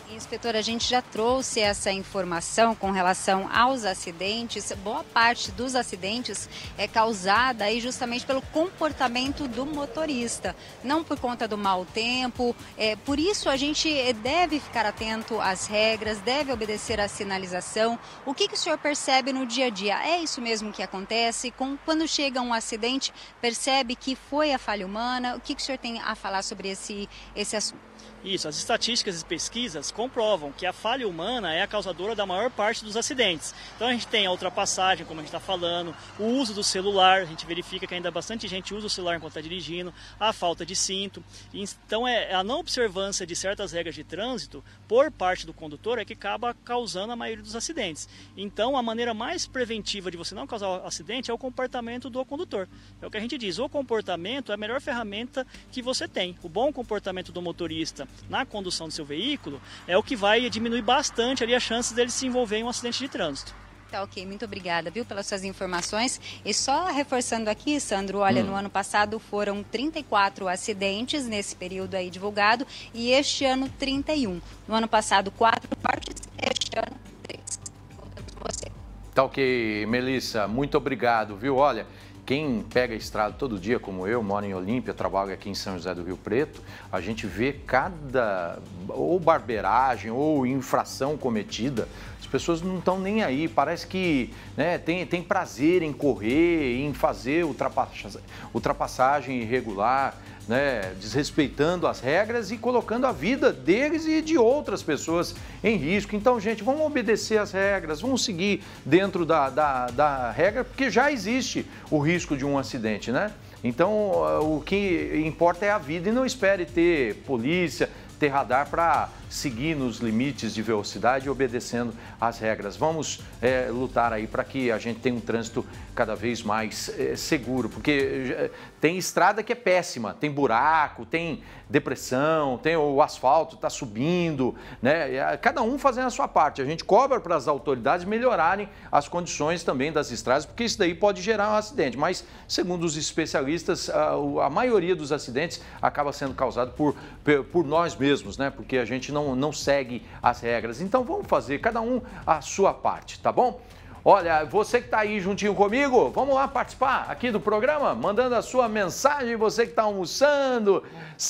Inspetor, a gente já trouxe essa informação com relação aos acidentes. Boa parte dos acidentes é causada aí justamente pelo comportamento do motorista, não por conta do mau tempo. É, por isso a gente deve ficar atento às regras, deve obedecer à sinalização. O que, que o senhor percebe no dia a dia? É isso mesmo que acontece? Com, quando chega um acidente, percebe que foi a falha humana? O que, que o senhor tem a falar sobre esse, esse assunto? Isso, as estatísticas e pesquisas comprovam que a falha humana é a causadora da maior parte dos acidentes. Então a gente tem a ultrapassagem, como a gente está falando, o uso do celular, a gente verifica que ainda bastante gente usa o celular enquanto está dirigindo, a falta de cinto. Então é a não observância de certas regras de trânsito por parte do condutor é que acaba causando a maioria dos acidentes. Então a maneira mais preventiva de você não causar acidente é o comportamento do condutor. É o que a gente diz, o comportamento é a melhor ferramenta que você tem. O bom comportamento do motorista na condução do seu veículo é o que vai diminuir bastante ali as chances dele se envolver em um acidente de trânsito. Tá ok, muito obrigada, viu, pelas suas informações. E só reforçando aqui, Sandro, olha, hum. no ano passado foram trinta e quatro acidentes nesse período aí divulgado e este ano trinta e um. No ano passado, quatro mortes, este ano três. Voltamos com você. Tá ok, Melissa, muito obrigado, viu? Olha, quem pega a estrada todo dia, como eu, moro em Olímpia, trabalho aqui em São José do Rio Preto, a gente vê cada ou barbeiragem ou infração cometida, as pessoas não estão nem aí, parece que, né, tem, tem prazer em correr, em fazer ultrapassagem, ultrapassagem irregular, né, desrespeitando as regras e colocando a vida deles e de outras pessoas em risco. Então, gente, vamos obedecer às regras, vamos seguir dentro da, da, da regra, porque já existe o risco de um acidente, né? Então, o que importa é a vida e não espere ter polícia, ter radar para seguir nos limites de velocidade e obedecendo às regras. Vamos é, lutar aí para que a gente tenha um trânsito cada vez mais é, seguro, porque tem estrada que é péssima, tem buraco, tem depressão, tem o asfalto está subindo, né? Cada um fazendo a sua parte. A gente cobra para as autoridades melhorarem as condições também das estradas, porque isso daí pode gerar um acidente. Mas, segundo os especialistas, a, a maioria dos acidentes acaba sendo causado por, por nós mesmos, né? Porque a gente não não segue as regras. Então vamos fazer cada um a sua parte, tá bom? Olha, você que está aí juntinho comigo, vamos lá participar aqui do programa, mandando a sua mensagem, você que está almoçando,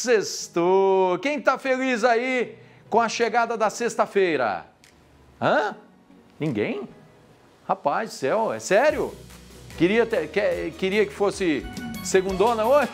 sextou. Quem está feliz aí com a chegada da sexta-feira? Hã? Ninguém? Rapaz do céu, é sério? Queria, ter, que, queria que fosse segundona hoje?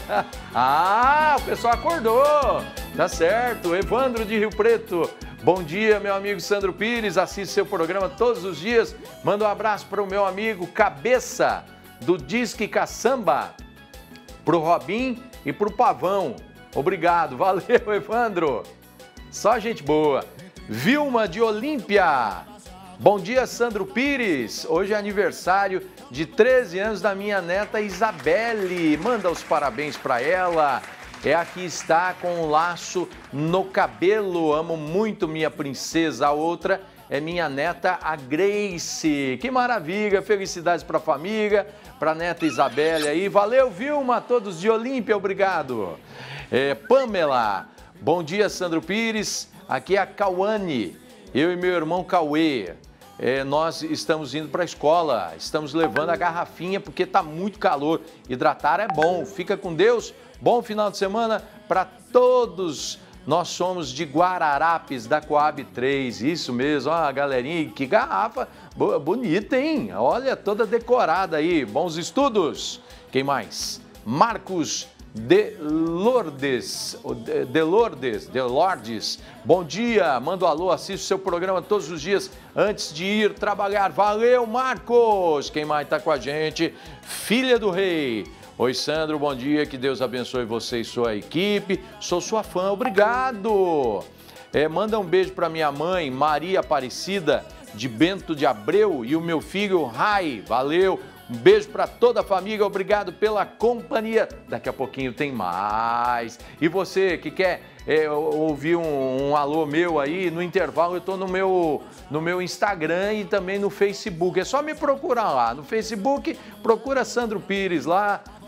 Ah, o pessoal acordou, tá certo. Evandro de Rio Preto, bom dia, meu amigo Sandro Pires, assiste seu programa todos os dias. Manda um abraço para o meu amigo Cabeça, do Disque Caçamba, pro Robin e pro Pavão. Obrigado, valeu, Evandro. Só gente boa. Vilma de Olímpia, bom dia, Sandro Pires. Hoje é aniversário de treze anos da minha neta Isabelle. Manda os parabéns para ela. É a que está com um laço no cabelo. Amo muito minha princesa. A outra é minha neta, a Grace. Que maravilha. Felicidades para a família, para a neta Isabelle aí. Valeu, Vilma. Todos de Olímpia, obrigado. É, Pamela, bom dia, Sandro Pires. Aqui é a Cauane. Eu e meu irmão Cauê. É, nós estamos indo para a escola, estamos levando a garrafinha porque está muito calor. Hidratar é bom. Fica com Deus. Bom final de semana para todos. Nós somos de Guararapes, da Coab três. Isso mesmo, ó, galerinha. Que garrafa bonita, hein? Olha, toda decorada aí. Bons estudos. Quem mais? Marcos de Lourdes, de Lourdes, de Lourdes, bom dia, manda um alô, assiste o seu programa todos os dias antes de ir trabalhar. Valeu, Marcos. Quem mais está com a gente? Filha do Rei. Oi, Sandro, bom dia, que Deus abençoe você e sua equipe. Sou sua fã, obrigado. É, manda um beijo para minha mãe, Maria Aparecida, de Bento de Abreu, e o meu filho, Rai. Valeu. Um beijo para toda a família, obrigado pela companhia. Daqui a pouquinho tem mais. E você que quer é, ouvir um, um alô meu aí, no intervalo eu estou no meu, no meu Instagram e também no Facebook. É só me procurar lá. No Facebook, procura Sandro Pires lá,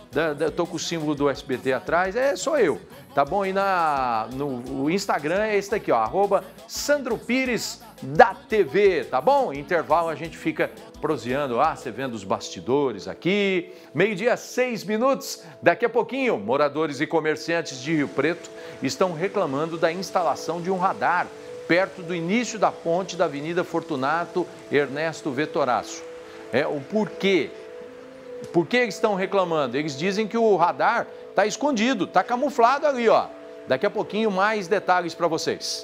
Da, da, tô com o símbolo do S B T atrás, é só eu, tá bom? E na, no o Instagram é esse daqui, ó, arroba Sandro Pires da T V, tá bom? Intervalo a gente fica proseando, ah, você vendo os bastidores aqui. Meio-dia, seis minutos. Daqui a pouquinho, moradores e comerciantes de Rio Preto estão reclamando da instalação de um radar perto do início da ponte da Avenida Fortunato Ernesto Vetoraço. É, o porquê? Por que estão reclamando? Eles dizem que o radar está escondido, está camuflado ali, ó. Daqui a pouquinho mais detalhes para vocês.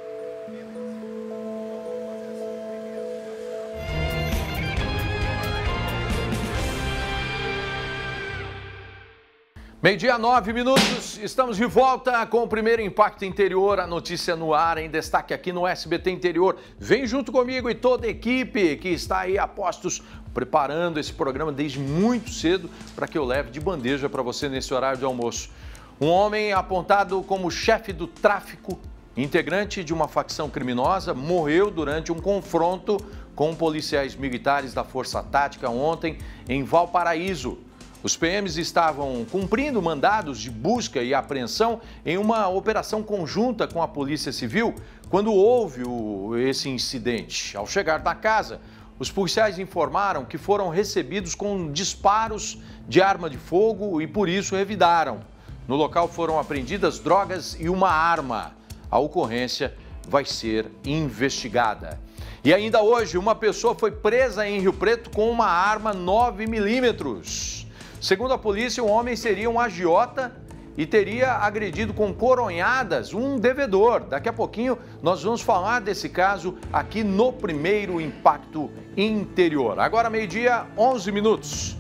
Meio-dia, nove minutos, estamos de volta com o primeiro Impacto Interior, a notícia no ar, em destaque aqui no S B T Interior. Vem junto comigo e toda a equipe que está aí a postos preparando esse programa desde muito cedo para que eu leve de bandeja para você nesse horário de almoço. Um homem apontado como chefe do tráfico, integrante de uma facção criminosa, morreu durante um confronto com policiais militares da Força Tática ontem em Valparaíso. Os P Ms estavam cumprindo mandados de busca e apreensão em uma operação conjunta com a Polícia Civil quando houve o, esse incidente. Ao chegar na casa, os policiais informaram que foram recebidos com disparos de arma de fogo e por isso revidaram. No local foram apreendidas drogas e uma arma. A ocorrência vai ser investigada. E ainda hoje, uma pessoa foi presa em Rio Preto com uma arma nove milímetros. Segundo a polícia, o homem seria um agiota e teria agredido com coronhadas um devedor. Daqui a pouquinho nós vamos falar desse caso aqui no primeiro Impacto Interior. Agora meio-dia, onze minutos.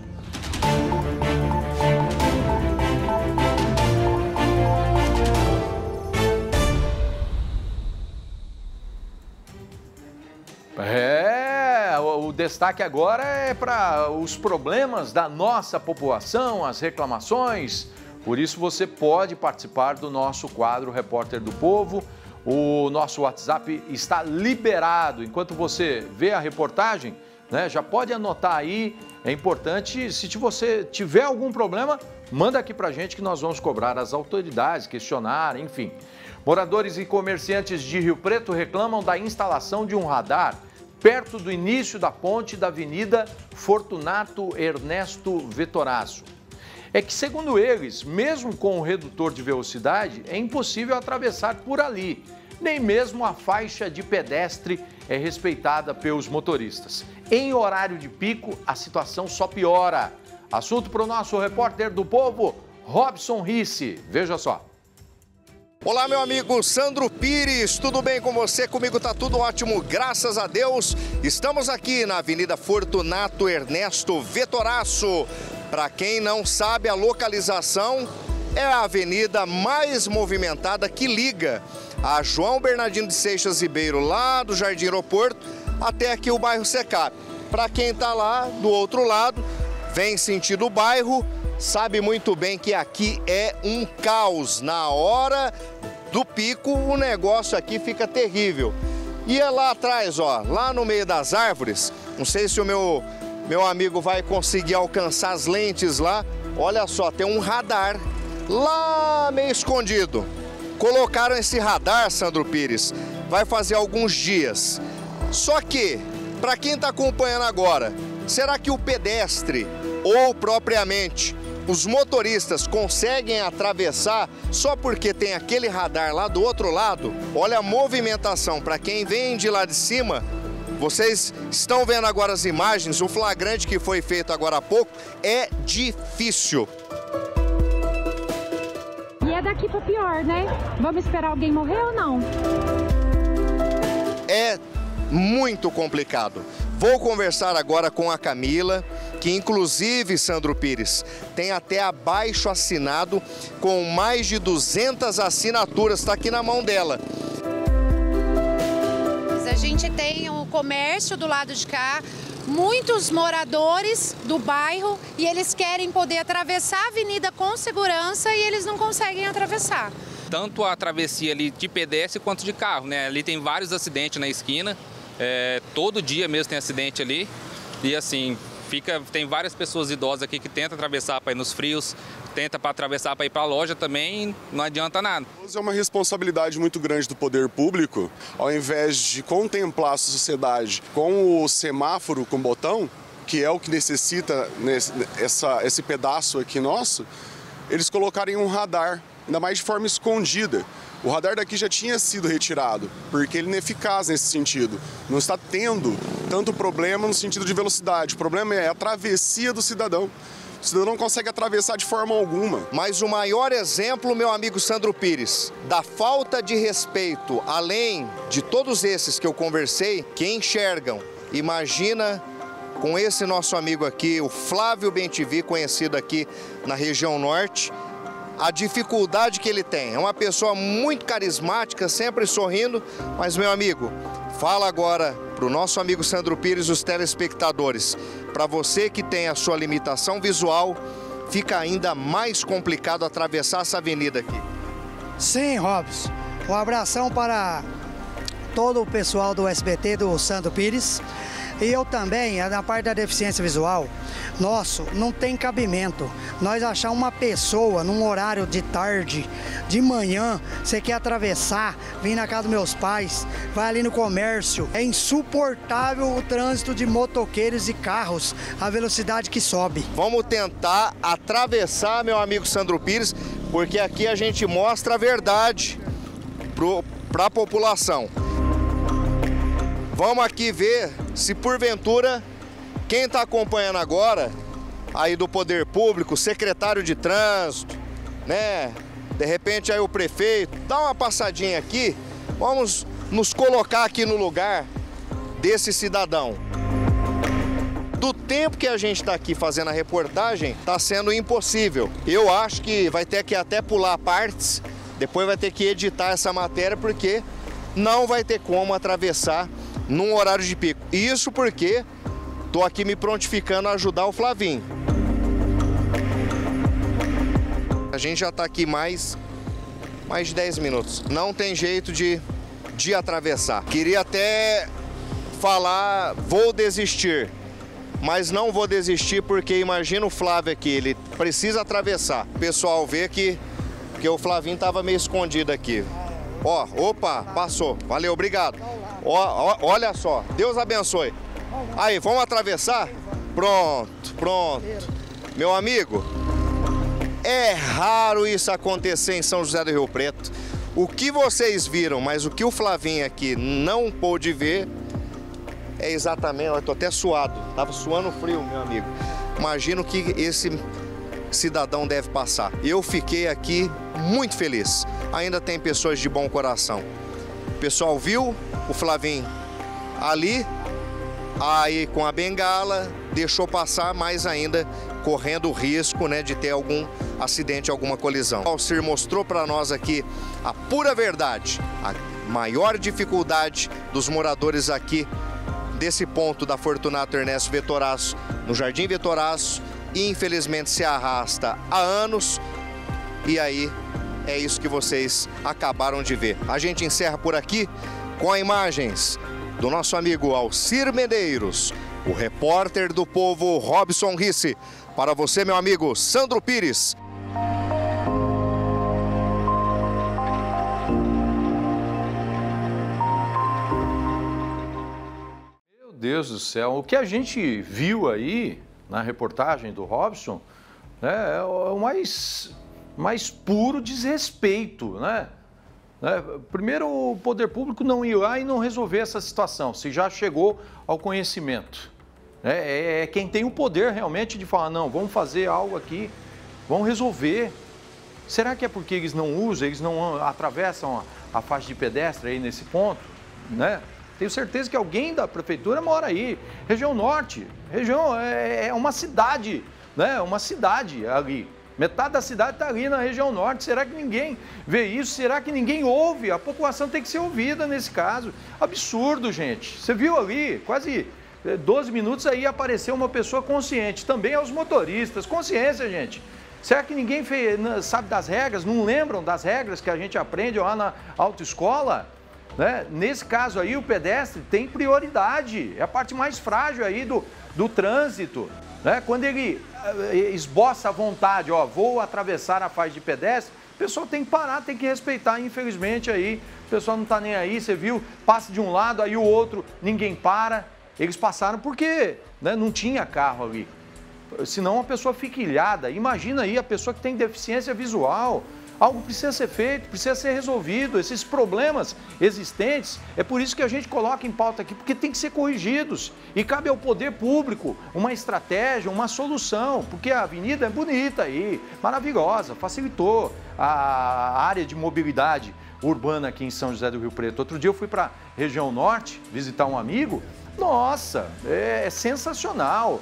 É, o destaque agora é para os problemas da nossa população, as reclamações. Por isso você pode participar do nosso quadro Repórter do Povo. O nosso WhatsApp está liberado. Enquanto você vê a reportagem, né, já pode anotar aí. É importante, se você tiver algum problema, manda aqui para a gente que nós vamos cobrar as autoridades, questionar, enfim. Moradores e comerciantes de Rio Preto reclamam da instalação de um radar perto do início da ponte da Avenida Fortunato Ernesto Vetoraço. É que, segundo eles, mesmo com o redutor de velocidade, é impossível atravessar por ali. Nem mesmo a faixa de pedestre é respeitada pelos motoristas. Em horário de pico, a situação só piora. Assunto para o nosso repórter do Povo, Robson Risse. Veja só. Olá, meu amigo Sandro Pires, tudo bem com você? Comigo tá tudo ótimo, graças a Deus. Estamos aqui na Avenida Fortunato Ernesto Vetoraço. Para quem não sabe, a localização é a avenida mais movimentada que liga a João Bernardino de Seixas Ribeiro, lá do Jardim Aeroporto, até aqui o bairro Secap. Para quem tá lá do outro lado, vem sentido o bairro, sabe muito bem que aqui é um caos. Na hora do pico, o negócio aqui fica terrível. E é lá atrás, ó, lá no meio das árvores, não sei se o meu, meu amigo vai conseguir alcançar as lentes lá. Olha só, tem um radar lá meio escondido. Colocaram esse radar, Sandro Pires, vai fazer alguns dias. Só que, para quem está acompanhando agora, será que o pedestre ou propriamente os motoristas conseguem atravessar só porque tem aquele radar lá do outro lado? Olha a movimentação, para quem vem de lá de cima, vocês estão vendo agora as imagens, o flagrante que foi feito agora há pouco, é difícil. E é daqui para pior, né? Vamos esperar alguém morrer ou não? É muito complicado. Vou conversar agora com a Camila, que inclusive, Sandro Pires, tem até abaixo assinado com mais de duzentas assinaturas, está aqui na mão dela. A gente tem o comércio do lado de cá, muitos moradores do bairro e eles querem poder atravessar a avenida com segurança e eles não conseguem atravessar. Tanto a travessia ali de pedestre quanto de carro, né? Ali tem vários acidentes na esquina, é, todo dia mesmo tem acidente ali e assim, fica, tem várias pessoas idosas aqui que tentam atravessar para ir nos frios, tenta para atravessar para ir para a loja também, não adianta nada. É uma responsabilidade muito grande do poder público, ao invés de contemplar a sociedade com o semáforo com botão, que é o que necessita nesse, essa, esse pedaço aqui nosso, eles colocarem um radar, ainda mais de forma escondida. O radar daqui já tinha sido retirado, porque ele não é eficaz nesse sentido. Não está tendo tanto problema no sentido de velocidade. O problema é a travessia do cidadão. O cidadão não consegue atravessar de forma alguma. Mas o maior exemplo, meu amigo Sandro Pires, da falta de respeito, além de todos esses que eu conversei, que enxergam, imagina com esse nosso amigo aqui, o Flávio Bentivi, conhecido aqui na região norte, a dificuldade que ele tem. É uma pessoa muito carismática, sempre sorrindo, mas, meu amigo, fala agora para o nosso amigo Sandro Pires, os telespectadores. Para você que tem a sua limitação visual, fica ainda mais complicado atravessar essa avenida aqui. Sim, Robson. Um abração para todo o pessoal do S B T, do Sandro Pires. E eu também, na parte da deficiência visual, nosso, não tem cabimento. Nós achar uma pessoa num horário de tarde, de manhã, você quer atravessar, vir na casa dos meus pais, vai ali no comércio. É insuportável o trânsito de motoqueiros e carros, a velocidade que sobe. Vamos tentar atravessar, meu amigo Sandro Pires, porque aqui a gente mostra a verdade para a população. Vamos aqui ver se porventura quem está acompanhando agora, aí do Poder Público, secretário de Trânsito, né? De repente aí o prefeito, dá uma passadinha aqui, vamos nos colocar aqui no lugar desse cidadão. Do tempo que a gente está aqui fazendo a reportagem, está sendo impossível. Eu acho que vai ter que até pular partes, depois vai ter que editar essa matéria, porque não vai ter como atravessar num horário de pico. Isso porque tô aqui me prontificando a ajudar o Flavinho. A gente já tá aqui mais, mais de dez minutos. Não tem jeito de, de atravessar. Queria até falar, vou desistir. Mas não vou desistir porque imagina o Flávio aqui, ele precisa atravessar. O pessoal vê que, que o Flavinho tava meio escondido aqui. Ó, opa, passou. Valeu, obrigado. Ó, ó, olha só, Deus abençoe. Aí, vamos atravessar? Pronto, pronto. Meu amigo, é raro isso acontecer em São José do Rio Preto. O que vocês viram, mas o que o Flavinho aqui não pôde ver, é exatamente... Eu tô até suado, tava suando frio, meu amigo. Imagino que esse cidadão deve passar. Eu fiquei aqui muito feliz. Ainda tem pessoas de bom coração. O pessoal viu o Flavinho ali, aí com a bengala, deixou passar, mais ainda correndo o risco, né, de ter algum acidente, alguma colisão. O Alcir mostrou para nós aqui a pura verdade, a maior dificuldade dos moradores aqui desse ponto da Fortunato Ernesto Vetoraço, no Jardim Vetoraço, e infelizmente se arrasta há anos, e aí é isso que vocês acabaram de ver. A gente encerra por aqui com imagens do nosso amigo Alcir Medeiros, o repórter do Povo Robson Risse. Para você, meu amigo Sandro Pires. Meu Deus do céu, o que a gente viu aí na reportagem do Robson, né, é o mais... mais puro desrespeito, né? Primeiro, o poder público não ir lá e não resolver essa situação, se já chegou ao conhecimento. É, é quem tem o poder realmente de falar, não, vamos fazer algo aqui, vamos resolver. Será que é porque eles não usam, eles não atravessam a, a faixa de pedestre aí nesse ponto, né? Tenho certeza que alguém da prefeitura mora aí, região norte, região, é, é uma cidade, né? Uma cidade ali. Metade da cidade está ali na região norte. Será que ninguém vê isso? Será que ninguém ouve? A população tem que ser ouvida nesse caso. Absurdo, gente. Você viu ali, quase doze minutos aí apareceu uma pessoa consciente. Também aos motoristas. Consciência, gente. Será que ninguém fez, sabe das regras? Não lembram das regras que a gente aprende lá na autoescola? né? Nesse caso aí, o pedestre tem prioridade, é a parte mais frágil aí do, do trânsito, né? Quando ele esboça a vontade, ó, vou atravessar a faixa de pedestre, o pessoal tem que parar, tem que respeitar, infelizmente aí, o pessoal não tá nem aí, você viu, passa de um lado, aí o outro, ninguém para, eles passaram porque, né, não tinha carro ali, senão a pessoa fica ilhada. Imagina aí a pessoa que tem deficiência visual, algo precisa ser feito, precisa ser resolvido, esses problemas existentes, é por isso que a gente coloca em pauta aqui, porque tem que ser corrigidos, e cabe ao poder público uma estratégia, uma solução, porque a avenida é bonita aí, maravilhosa, facilitou a área de mobilidade urbana aqui em São José do Rio Preto. Outro dia eu fui para a região norte visitar um amigo, nossa, é sensacional,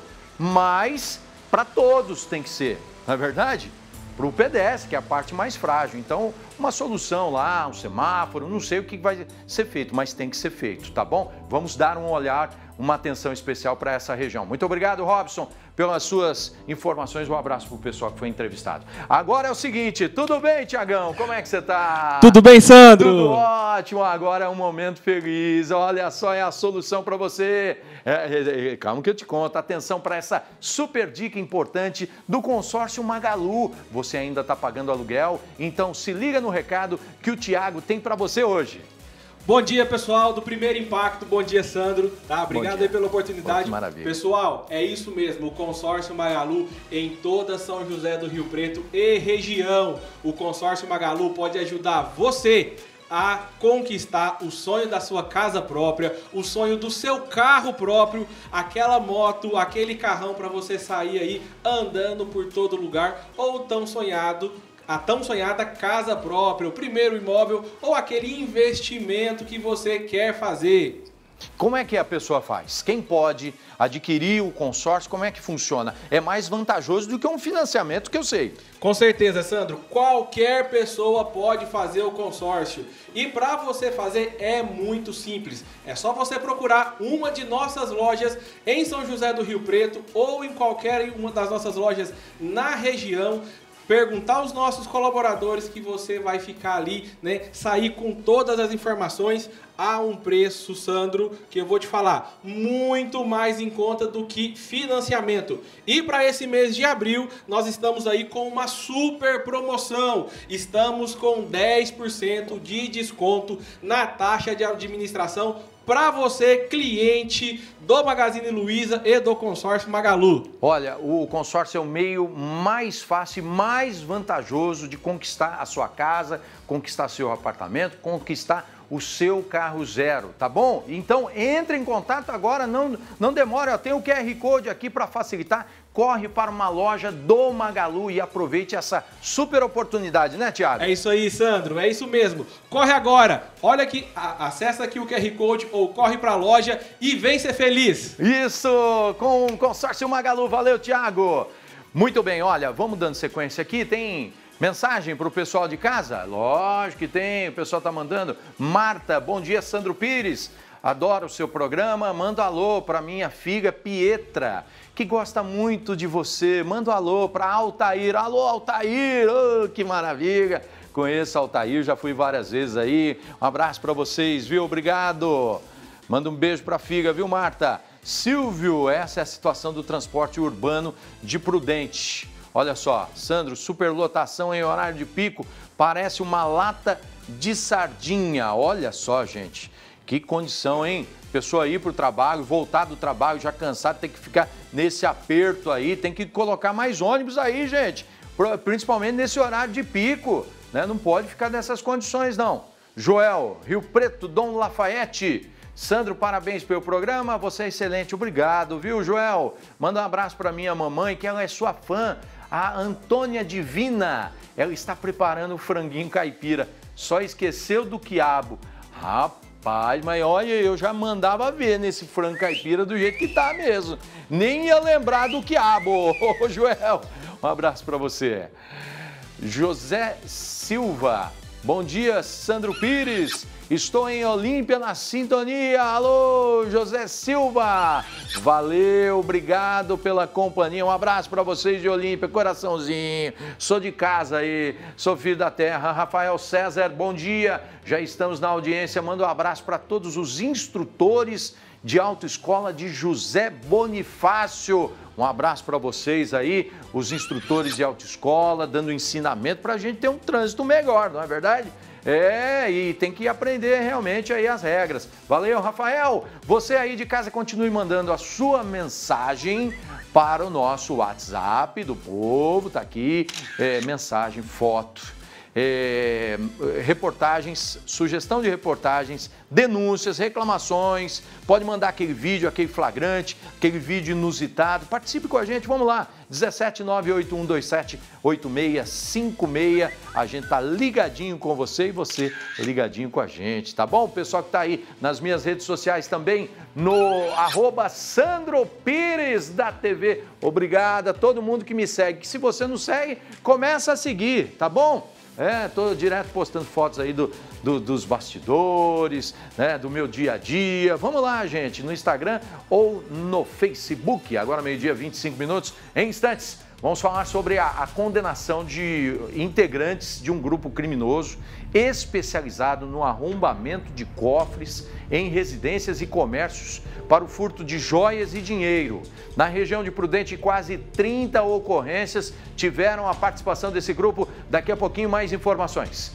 mas para todos tem que ser, não é verdade? Para o pedestre, que é a parte mais frágil. Então, uma solução lá, um semáforo, não sei o que vai ser feito, mas tem que ser feito, tá bom? Vamos dar um olhar, uma atenção especial para essa região. Muito obrigado, Robson, pelas suas informações. Um abraço para o pessoal que foi entrevistado. Agora é o seguinte, tudo bem, Tiagão? Como é que você tá? Tudo bem, Sandro? Tudo ótimo, agora é um momento feliz. Olha só, é a solução para você. É, é, é, calma que eu te conto. Atenção para essa super dica importante do consórcio Magalu. Você ainda está pagando aluguel? Então se liga no recado que o Tiago tem para você hoje. Bom dia, pessoal do Primeiro Impacto. Bom dia, Sandro. Tá? Obrigado aí pela oportunidade. Pô, maravilha. Pessoal, é isso mesmo. O consórcio Magalu em toda São José do Rio Preto e região. O consórcio Magalu pode ajudar você a conquistar o sonho da sua casa própria, o sonho do seu carro próprio, aquela moto, aquele carrão para você sair aí andando por todo lugar, ou tão sonhado, a tão sonhada casa própria, o primeiro imóvel ou aquele investimento que você quer fazer. Como é que a pessoa faz? Quem pode adquirir o consórcio? Como é que funciona? É mais vantajoso do que um financiamento, que eu sei. Com certeza, Sandro. Qualquer pessoa pode fazer o consórcio. E para você fazer é muito simples. É só você procurar uma de nossas lojas em São José do Rio Preto ou em qualquer uma das nossas lojas na região. Perguntar aos nossos colaboradores que você vai ficar ali, né? Sair com todas as informações a um preço, Sandro, que eu vou te falar, muito mais em conta do que financiamento. E para esse mês de abril, nós estamos aí com uma super promoção. Estamos com dez por cento de desconto na taxa de administração para você, cliente do Magazine Luiza e do consórcio Magalu. Olha, o consórcio é o meio mais fácil, mais vantajoso de conquistar a sua casa, conquistar seu apartamento, conquistar o seu carro zero, tá bom? Então entre em contato agora, não, não demore, ó, tem o Q R Code aqui para facilitar. Corre para uma loja do Magalu e aproveite essa super oportunidade, né, Tiago? É isso aí, Sandro, é isso mesmo. Corre agora, olha aqui, a, acessa aqui o Q R Code ou corre para a loja e vem ser feliz. Isso, com o consórcio Magalu. Valeu, Tiago. Muito bem, olha, vamos dando sequência aqui, tem mensagem para o pessoal de casa? Lógico que tem, o pessoal tá mandando. Marta, bom dia, Sandro Pires. Adoro o seu programa, manda um alô para minha filha Pietra, que gosta muito de você. Manda um alô para Altair. Alô, Altair, oh, que maravilha. Conheço Altair, já fui várias vezes aí. Um abraço para vocês, viu? Obrigado. Manda um beijo para a filha, viu, Marta? Silvio, essa é a situação do transporte urbano de Prudente. Olha só, Sandro, superlotação em horário de pico, parece uma lata de sardinha. Olha só, gente. Que condição, hein? Pessoa ir para o trabalho, voltar do trabalho já cansado, tem que ficar nesse aperto aí, tem que colocar mais ônibus aí, gente. Principalmente nesse horário de pico, né? Não pode ficar nessas condições, não. Joel, Rio Preto, Dom Lafayette. Sandro, parabéns pelo programa, você é excelente. Obrigado, viu, Joel? Manda um abraço para minha mamãe, que ela é sua fã, a Antônia Divina. Ela está preparando o franguinho caipira, só esqueceu do quiabo. Rapaz. Pai, mas olha, eu já mandava ver nesse frango caipira do jeito que tá mesmo. Nem ia lembrar do quiabo. Ô, Joel, um abraço para você. José Silva, Bom dia, Sandro Pires. Estou em Olímpia na sintonia. Alô, José Silva. Valeu, obrigado pela companhia. Um abraço para vocês de Olímpia, coraçãozinho. Sou de casa aí, sou filho da terra. Rafael César, bom dia. Já estamos na audiência. Mando um abraço para todos os instrutores de autoescola de José Bonifácio. Um abraço para vocês aí, os instrutores de autoescola, dando ensinamento para a gente ter um trânsito melhor, não é verdade? É, e tem que aprender realmente aí as regras. Valeu, Rafael! Você aí de casa continue mandando a sua mensagem para o nosso WhatsApp do povo, tá aqui, é, mensagem, foto. É, reportagens, sugestão de reportagens, denúncias, reclamações, pode mandar aquele vídeo, aquele flagrante, aquele vídeo inusitado, participe com a gente, vamos lá, dezessete nove oito um dois sete oito seis cinco seis, a gente tá ligadinho com você e você ligadinho com a gente, tá bom? O pessoal que tá aí nas minhas redes sociais também, no arroba Sandro Pires da T V, obrigado a todo mundo que me segue, que se você não segue, começa a seguir, tá bom? É, tô direto postando fotos aí do, do, dos bastidores, né, do meu dia a dia. Vamos lá, gente, no Instagram ou no Facebook. Agora meio-dia, vinte e cinco minutos. Em instantes, vamos falar sobre a, a condenação de integrantes de um grupo criminoso especializado no arrombamento de cofres em residências e comércios para o furto de joias e dinheiro. Na região de Prudente, quase trinta ocorrências tiveram a participação desse grupo. Daqui a pouquinho, mais informações.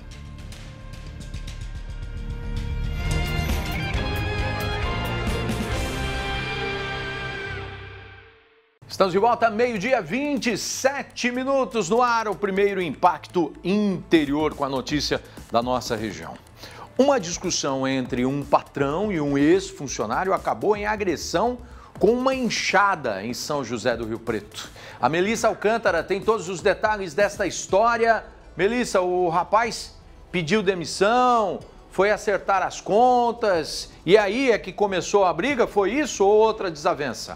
Estamos de volta, meio-dia, vinte e sete minutos no ar, o primeiro impacto interior com a notícia da nossa região. Uma discussão entre um patrão e um ex-funcionário acabou em agressão com uma enxada em São José do Rio Preto. A Melissa Alcântara tem todos os detalhes desta história. Melissa, o rapaz pediu demissão, foi acertar as contas e aí é que começou a briga, foi isso ou outra desavença?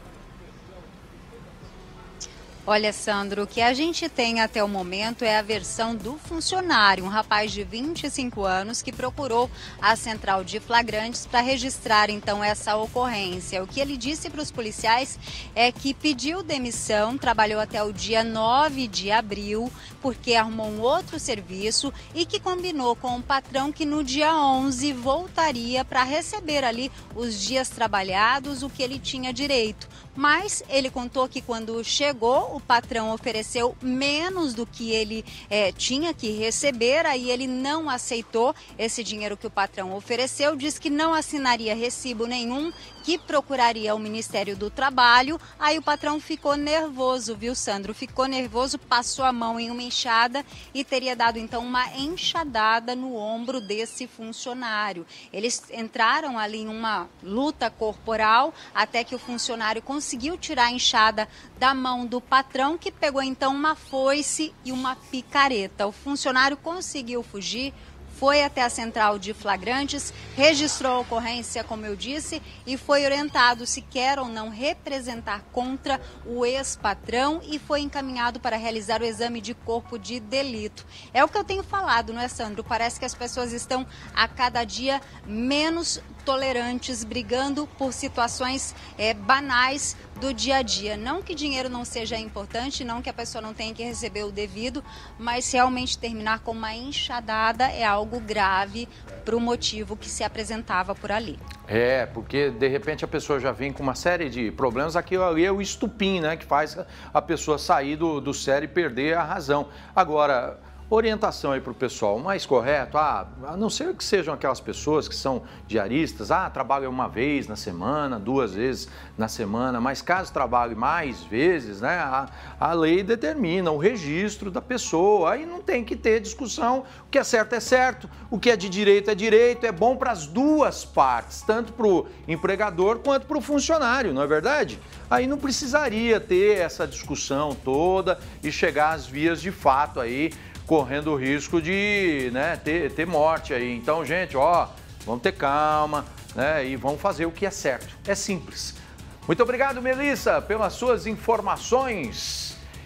Olha, Sandro, o que a gente tem até o momento é a versão do funcionário, um rapaz de vinte e cinco anos que procurou a central de flagrantes para registrar então essa ocorrência. O que ele disse para os policiais é que pediu demissão, trabalhou até o dia nove de abril, porque arrumou um outro serviço e que combinou com o patrão que no dia onze voltaria para receber ali os dias trabalhados, o que ele tinha direito. Mas ele contou que quando chegou, o patrão ofereceu menos do que ele é, tinha que receber, aí ele não aceitou esse dinheiro que o patrão ofereceu, disse que não assinaria recibo nenhum, que procuraria o Ministério do Trabalho. Aí o patrão ficou nervoso, viu, Sandro? Ficou nervoso, passou a mão em uma enxada e teria dado então uma enxadada no ombro desse funcionário. Eles entraram ali em uma luta corporal até que o funcionário conseguiu tirar a enxada da mão do patrão, que pegou então uma foice e uma picareta. O funcionário conseguiu fugir, foi até a central de flagrantes, registrou a ocorrência, como eu disse, e foi orientado se quer ou não representar contra o ex-patrão e foi encaminhado para realizar o exame de corpo de delito. É o que eu tenho falado, não é, Sandro? Parece que as pessoas estão a cada dia menos tolerantes, brigando por situações é, banais do dia a dia. Não que dinheiro não seja importante, não que a pessoa não tenha que receber o devido, mas realmente terminar com uma enxadada é algo grave para o motivo que se apresentava por ali. É, porque de repente a pessoa já vem com uma série de problemas, aquilo ali é o estupim, né, que faz a pessoa sair do, do sério e perder a razão. Agora, orientação aí para o pessoal, o mais correto, ah, a não ser que sejam aquelas pessoas que são diaristas, ah, trabalham uma vez na semana, duas vezes na semana, mas caso trabalhe mais vezes, né, a, a lei determina o registro da pessoa, aí não tem que ter discussão, o que é certo é certo, o que é de direito é direito, é bom para as duas partes, tanto para o empregador quanto para o funcionário, não é verdade? Aí não precisaria ter essa discussão toda e chegar às vias de fato aí, correndo o risco de, né, ter, ter morte aí. Então, gente, ó, vamos ter calma, né, e vamos fazer o que é certo. É simples. Muito obrigado, Melissa, pelas suas informações.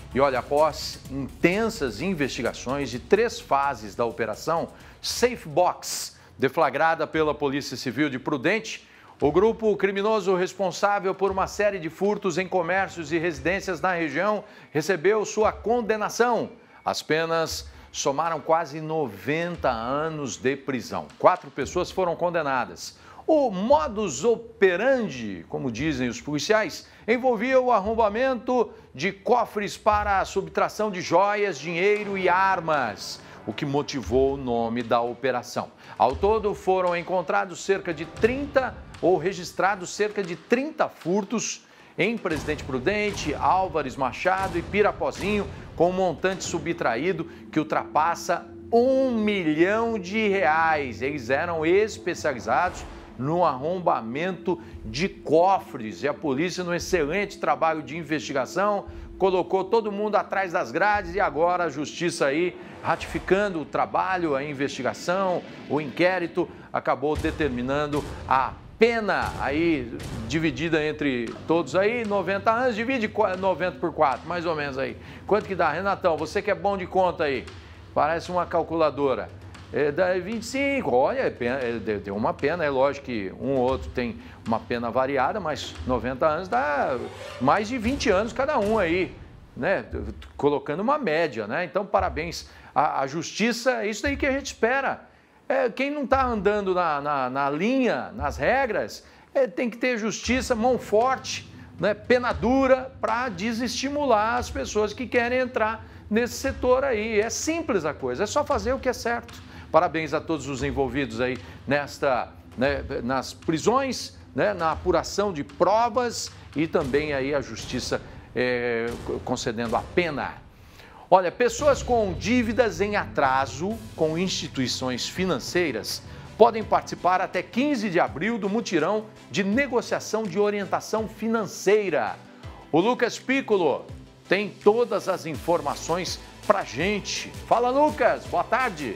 E olha, após intensas investigações de três fases da operação Safe Box, deflagrada pela Polícia Civil de Prudente, o grupo criminoso responsável por uma série de furtos em comércios e residências na região recebeu sua condenação. As penas somaram quase noventa anos de prisão. Quatro pessoas foram condenadas. O modus operandi, como dizem os policiais, envolvia o arrombamento de cofres para a subtração de joias, dinheiro e armas, o que motivou o nome da operação. Ao todo, foram encontrados cerca de trinta ou registrados cerca de trinta furtos em Presidente Prudente, Álvares Machado e Pirapozinho, com um montante subtraído que ultrapassa um milhão de reais. Eles eram especializados no arrombamento de cofres e a polícia, no excelente trabalho de investigação, colocou todo mundo atrás das grades e agora a justiça aí, ratificando o trabalho, a investigação, o inquérito, acabou determinando a pena aí dividida entre todos aí, noventa anos, divide noventa por quatro, mais ou menos aí. Quanto que dá? Renatão, você que é bom de conta aí, parece uma calculadora. É, dá vinte e cinco, olha, é pena, é, deu uma pena, é lógico que um ou outro tem uma pena variada, mas noventa anos dá mais de vinte anos cada um aí, né? Colocando uma média, né? Então, parabéns à, à justiça, é isso aí que a gente espera. É, quem não está andando na, na, na linha, nas regras, é, tem que ter justiça, mão forte, né? Pena dura para desestimular as pessoas que querem entrar nesse setor aí. É simples a coisa, é só fazer o que é certo. Parabéns a todos os envolvidos aí nesta, né, nas prisões, né, na apuração de provas e também aí a justiça é, concedendo a pena. Olha, pessoas com dívidas em atraso com instituições financeiras podem participar até quinze de abril do mutirão de negociação de orientação financeira. O Lucas Piccolo tem todas as informações pra gente. Fala, Lucas, boa tarde.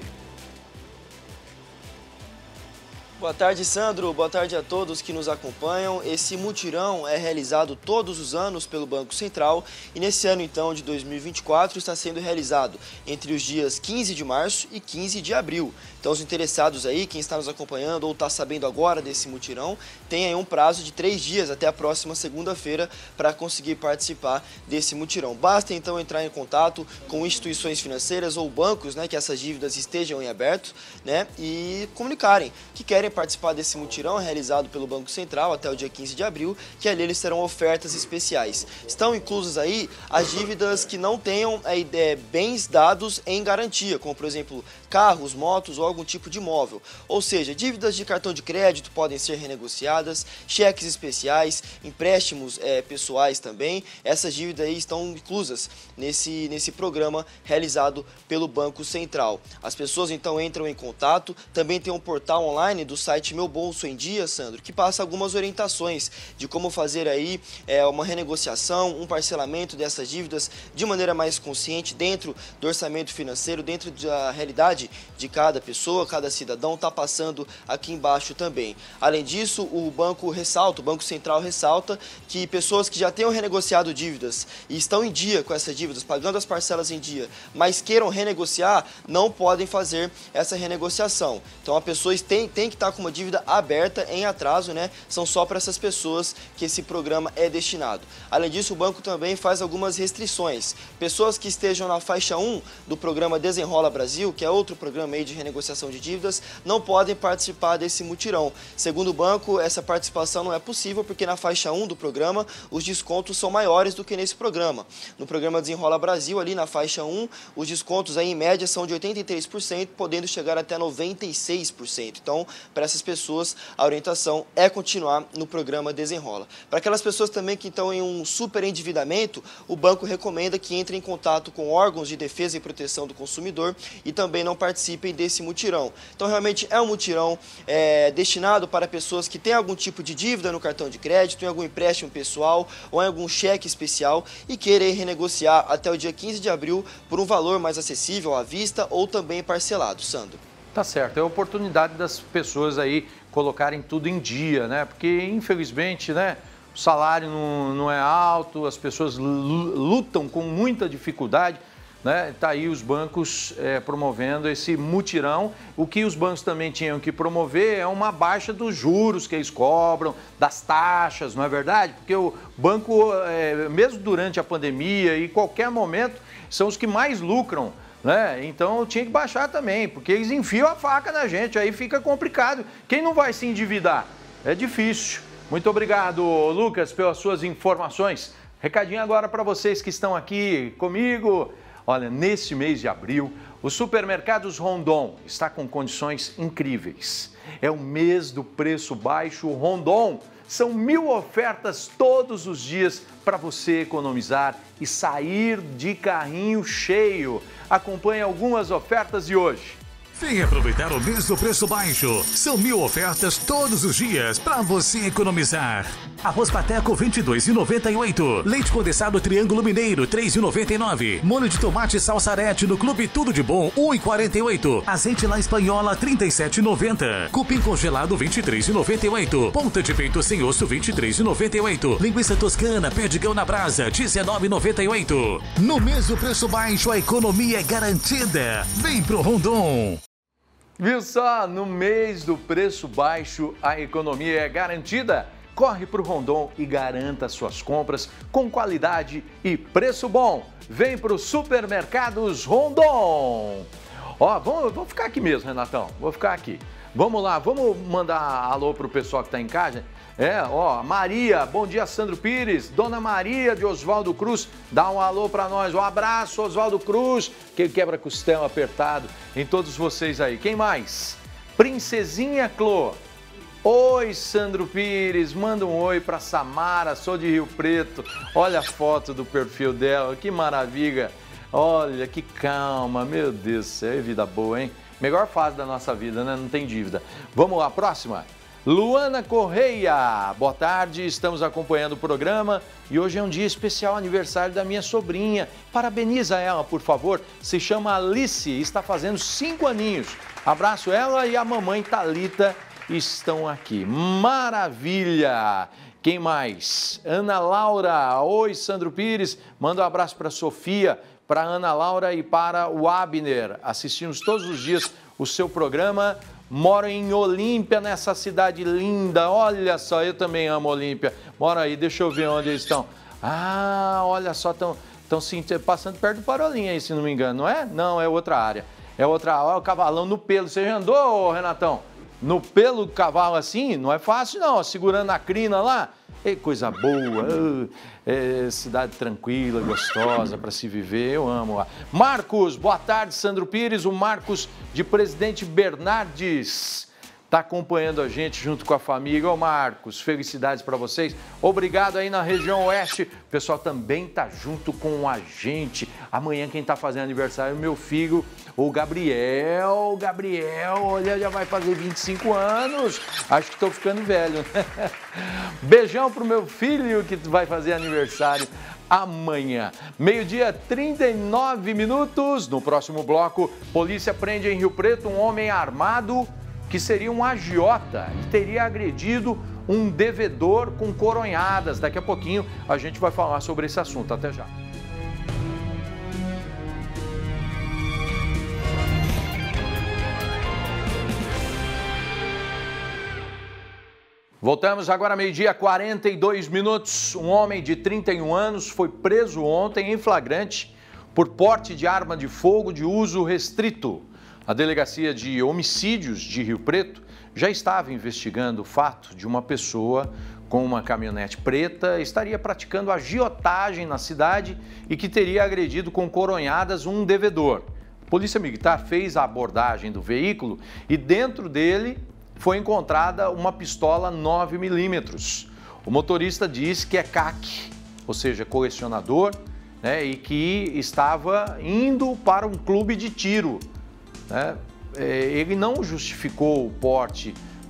Boa tarde, Sandro. Boa tarde a todos que nos acompanham. Esse mutirão é realizado todos os anos pelo Banco Central e nesse ano, então, de dois mil e vinte e quatro, está sendo realizado entre os dias quinze de março e quinze de abril. Então, os interessados aí, quem está nos acompanhando ou está sabendo agora desse mutirão, tem aí um prazo de três dias até a próxima segunda-feira para conseguir participar desse mutirão. Basta, então, entrar em contato com instituições financeiras ou bancos, né, que essas dívidas estejam em aberto, né, e comunicarem que querem participar desse mutirão realizado pelo Banco Central até o dia quinze de abril, que ali eles terão ofertas especiais. Estão inclusas aí as dívidas que não tenham é, bens dados em garantia, como por exemplo carros, motos ou algum tipo de imóvel. Ou seja, dívidas de cartão de crédito podem ser renegociadas, cheques especiais, empréstimos é, pessoais também. Essas dívidas aí estão inclusas nesse, nesse programa realizado pelo Banco Central. As pessoas então entram em contato, também tem um portal online do site Meu Bolso em Dia, Sandro, que passa algumas orientações de como fazer aí é, uma renegociação, um parcelamento dessas dívidas de maneira mais consciente dentro do orçamento financeiro, dentro da realidade de cada pessoa, cada cidadão está passando aqui embaixo também. Além disso, o banco ressalta, o Banco Central ressalta que pessoas que já tenham renegociado dívidas e estão em dia com essas dívidas, pagando as parcelas em dia, mas queiram renegociar, não podem fazer essa renegociação. Então, a pessoa tem, tem que estar com uma dívida aberta em atraso, né? São só para essas pessoas que esse programa é destinado. Além disso, o banco também faz algumas restrições. Pessoas que estejam na faixa um do programa Desenrola Brasil, que é outro programa aí de renegociação de dívidas, não podem participar desse mutirão. Segundo o banco, essa participação não é possível porque na faixa um do programa os descontos são maiores do que nesse programa. No programa Desenrola Brasil, ali na faixa um, os descontos aí em média são de oitenta e três por cento, podendo chegar até noventa e seis por cento. Então, para essas pessoas, a orientação é continuar no programa Desenrola. Para aquelas pessoas também que estão em um super endividamento, o banco recomenda que entrem em contato com órgãos de defesa e proteção do consumidor e também não participem desse mutirão. Então, realmente é um mutirão é, destinado para pessoas que têm algum tipo de dívida no cartão de crédito, em algum empréstimo pessoal ou em algum cheque especial e querem renegociar até o dia quinze de abril por um valor mais acessível à vista ou também parcelado. Sandro. Tá certo, é a oportunidade das pessoas aí colocarem tudo em dia, né? Porque, infelizmente, né, o salário não, não é alto, as pessoas lutam com muita dificuldade. Está aí os bancos é, promovendo esse mutirão. O que os bancos também tinham que promover é uma baixa dos juros que eles cobram, das taxas, não é verdade? Porque o banco, é, mesmo durante a pandemia e qualquer momento, são os que mais lucram, né? Então tinha que baixar também, porque eles enfiam a faca na gente, aí fica complicado. Quem não vai se endividar? É difícil. Muito obrigado, Lucas, pelas suas informações. Recadinho agora para vocês que estão aqui comigo. Olha, nesse mês de abril, o Supermercados Rondon está com condições incríveis. É o mês do preço baixo Rondon. São mil ofertas todos os dias para você economizar e sair de carrinho cheio. Acompanhe algumas ofertas de hoje. Vem aproveitar o mês do preço baixo. São mil ofertas todos os dias para você economizar. Arroz Pateco vinte e dois reais e noventa e oito centavos. Leite condensado Triângulo Mineiro três reais e noventa e nove centavos. Molho de tomate Salsarete no Clube Tudo de Bom um real e quarenta e oito centavos. Azeite La Espanhola trinta e sete reais e noventa centavos. Cupim congelado vinte e três reais e noventa e oito centavos. Ponta de peito sem osso vinte e três reais e noventa e oito centavos. Linguiça toscana Perdigão na brasa dezenove reais e noventa e oito centavos. No mês do preço baixo a economia é garantida. Vem pro Rondon. Viu só? No mês do preço baixo, a economia é garantida. Corre para o Rondon e garanta suas compras com qualidade e preço bom. Vem para os Supermercados Rondon. Ó, vamos, vamos ficar aqui mesmo, Renatão. Vou ficar aqui. Vamos lá, vamos mandar alô para o pessoal que está em casa. É, ó, Maria, bom dia, Sandro Pires. Dona Maria de Oswaldo Cruz, dá um alô para nós. Um abraço, Oswaldo Cruz, que quebra-costela apertado em todos vocês aí. Quem mais? Princesinha Clô. Oi, Sandro Pires, manda um oi para Samara, sou de Rio Preto. Olha a foto do perfil dela, que maravilha. Olha, que calma, meu Deus do céu, é vida boa, hein? Melhor fase da nossa vida, né? Não tem dívida. Vamos lá, próxima. Luana Correia, boa tarde, estamos acompanhando o programa e hoje é um dia especial, aniversário da minha sobrinha. Parabeniza ela, por favor, se chama Alice, está fazendo cinco aninhos. Abraço ela e a mamãe Thalita estão aqui. Maravilha! Quem mais? Ana Laura, oi Sandro Pires, manda um abraço para a Sofia, para a Ana Laura e para o Abner. Assistimos todos os dias o seu programa. Moro em Olímpia, nessa cidade linda. Olha só, eu também amo Olímpia. Moro aí, deixa eu ver onde eles estão. Ah, olha só, estão passando perto do Parolim aí, se não me engano, não é? Não, é outra área. É outra área. Olha o cavalão no pelo. Você já andou, Renatão? No pelo do cavalo assim? Não é fácil não, segurando a crina lá. Ei, coisa boa. É, cidade tranquila, gostosa para se viver, eu amo lá. Marcos, boa tarde, Sandro Pires, o Marcos de Presidente Bernardes está acompanhando a gente junto com a família. Ô Marcos, felicidades para vocês. Obrigado aí na região oeste. O pessoal também tá junto com a gente. Amanhã quem tá fazendo aniversário é o meu filho, o Gabriel. Gabriel, olha, já vai fazer vinte e cinco anos. Acho que estou ficando velho. Beijão pro meu filho que vai fazer aniversário amanhã. Meio-dia, trinta e nove minutos. No próximo bloco, polícia prende em Rio Preto um homem armado que seria um agiota e teria agredido um devedor com coronhadas. Daqui a pouquinho a gente vai falar sobre esse assunto. Até já. Voltamos agora meio-dia, quarenta e dois minutos. Um homem de trinta e um anos foi preso ontem em flagrante por porte de arma de fogo de uso restrito. A Delegacia de Homicídios de Rio Preto já estava investigando o fato de uma pessoa com uma caminhonete preta estaria praticando agiotagem na cidade e que teria agredido com coronhadas um devedor. A Polícia Militar fez a abordagem do veículo e dentro dele foi encontrada uma pistola nove milímetros. O motorista diz que é C A C, ou seja, colecionador, né, e que estava indo para um clube de tiro. Né? Ele não justificou o porte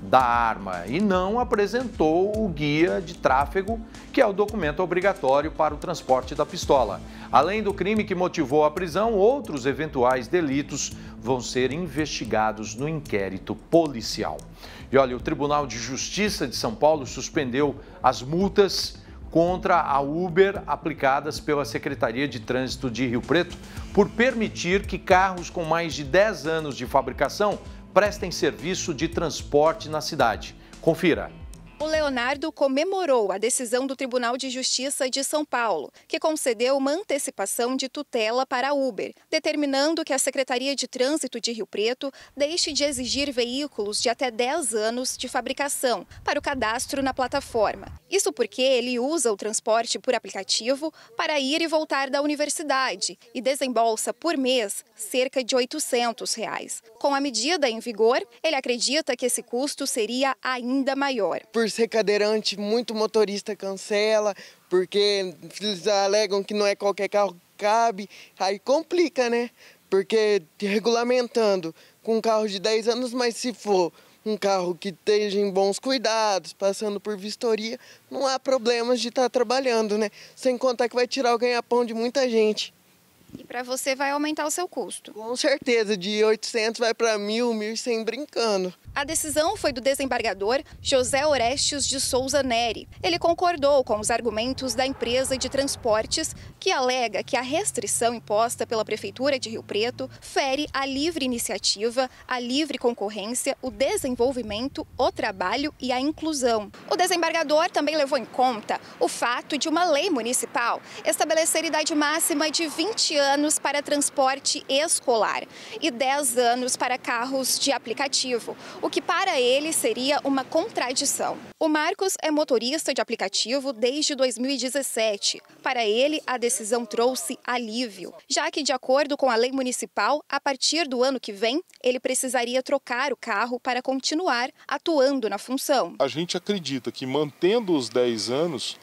da arma e não apresentou o guia de tráfego, que é o documento obrigatório para o transporte da pistola. Além do crime que motivou a prisão, outros eventuais delitos vão ser investigados no inquérito policial. E olha, o Tribunal de Justiça de São Paulo suspendeu as multas contra a Uber aplicadas pela Secretaria de Trânsito de Rio Preto por permitir que carros com mais de dez anos de fabricação prestem serviço de transporte na cidade. Confira. O Leonardo comemorou a decisão do Tribunal de Justiça de São Paulo, que concedeu uma antecipação de tutela para a Uber, determinando que a Secretaria de Trânsito de Rio Preto deixe de exigir veículos de até dez anos de fabricação para o cadastro na plataforma. Isso porque ele usa o transporte por aplicativo para ir e voltar da universidade e desembolsa por mês cerca de oitocentos reais. Com a medida em vigor, ele acredita que esse custo seria ainda maior. Por ser cadeirante, muito motorista cancela, porque eles alegam que não é qualquer carro que cabe, aí complica, né? Porque regulamentando com um carro de dez anos, mas se for um carro que esteja em bons cuidados, passando por vistoria, não há problemas de estar trabalhando, né? Sem contar que vai tirar o ganha-pão de muita gente. E para você vai aumentar o seu custo? Com certeza, de oitocentos vai para mil, mil e cem brincando. A decisão foi do desembargador José Orestes de Souza Neri. Ele concordou com os argumentos da empresa de transportes, que alega que a restrição imposta pela Prefeitura de Rio Preto fere a livre iniciativa, a livre concorrência, o desenvolvimento, o trabalho e a inclusão. O desembargador também levou em conta o fato de uma lei municipal estabelecer idade máxima de vinte anos para transporte escolar e dez anos para carros de aplicativo, o que para ele seria uma contradição. O Marcos é motorista de aplicativo desde dois mil e dezessete. Para ele, a decisão trouxe alívio, já que, de acordo com a lei municipal, a partir do ano que vem, ele precisaria trocar o carro para continuar atuando na função. A gente acredita que, mantendo os dez anos,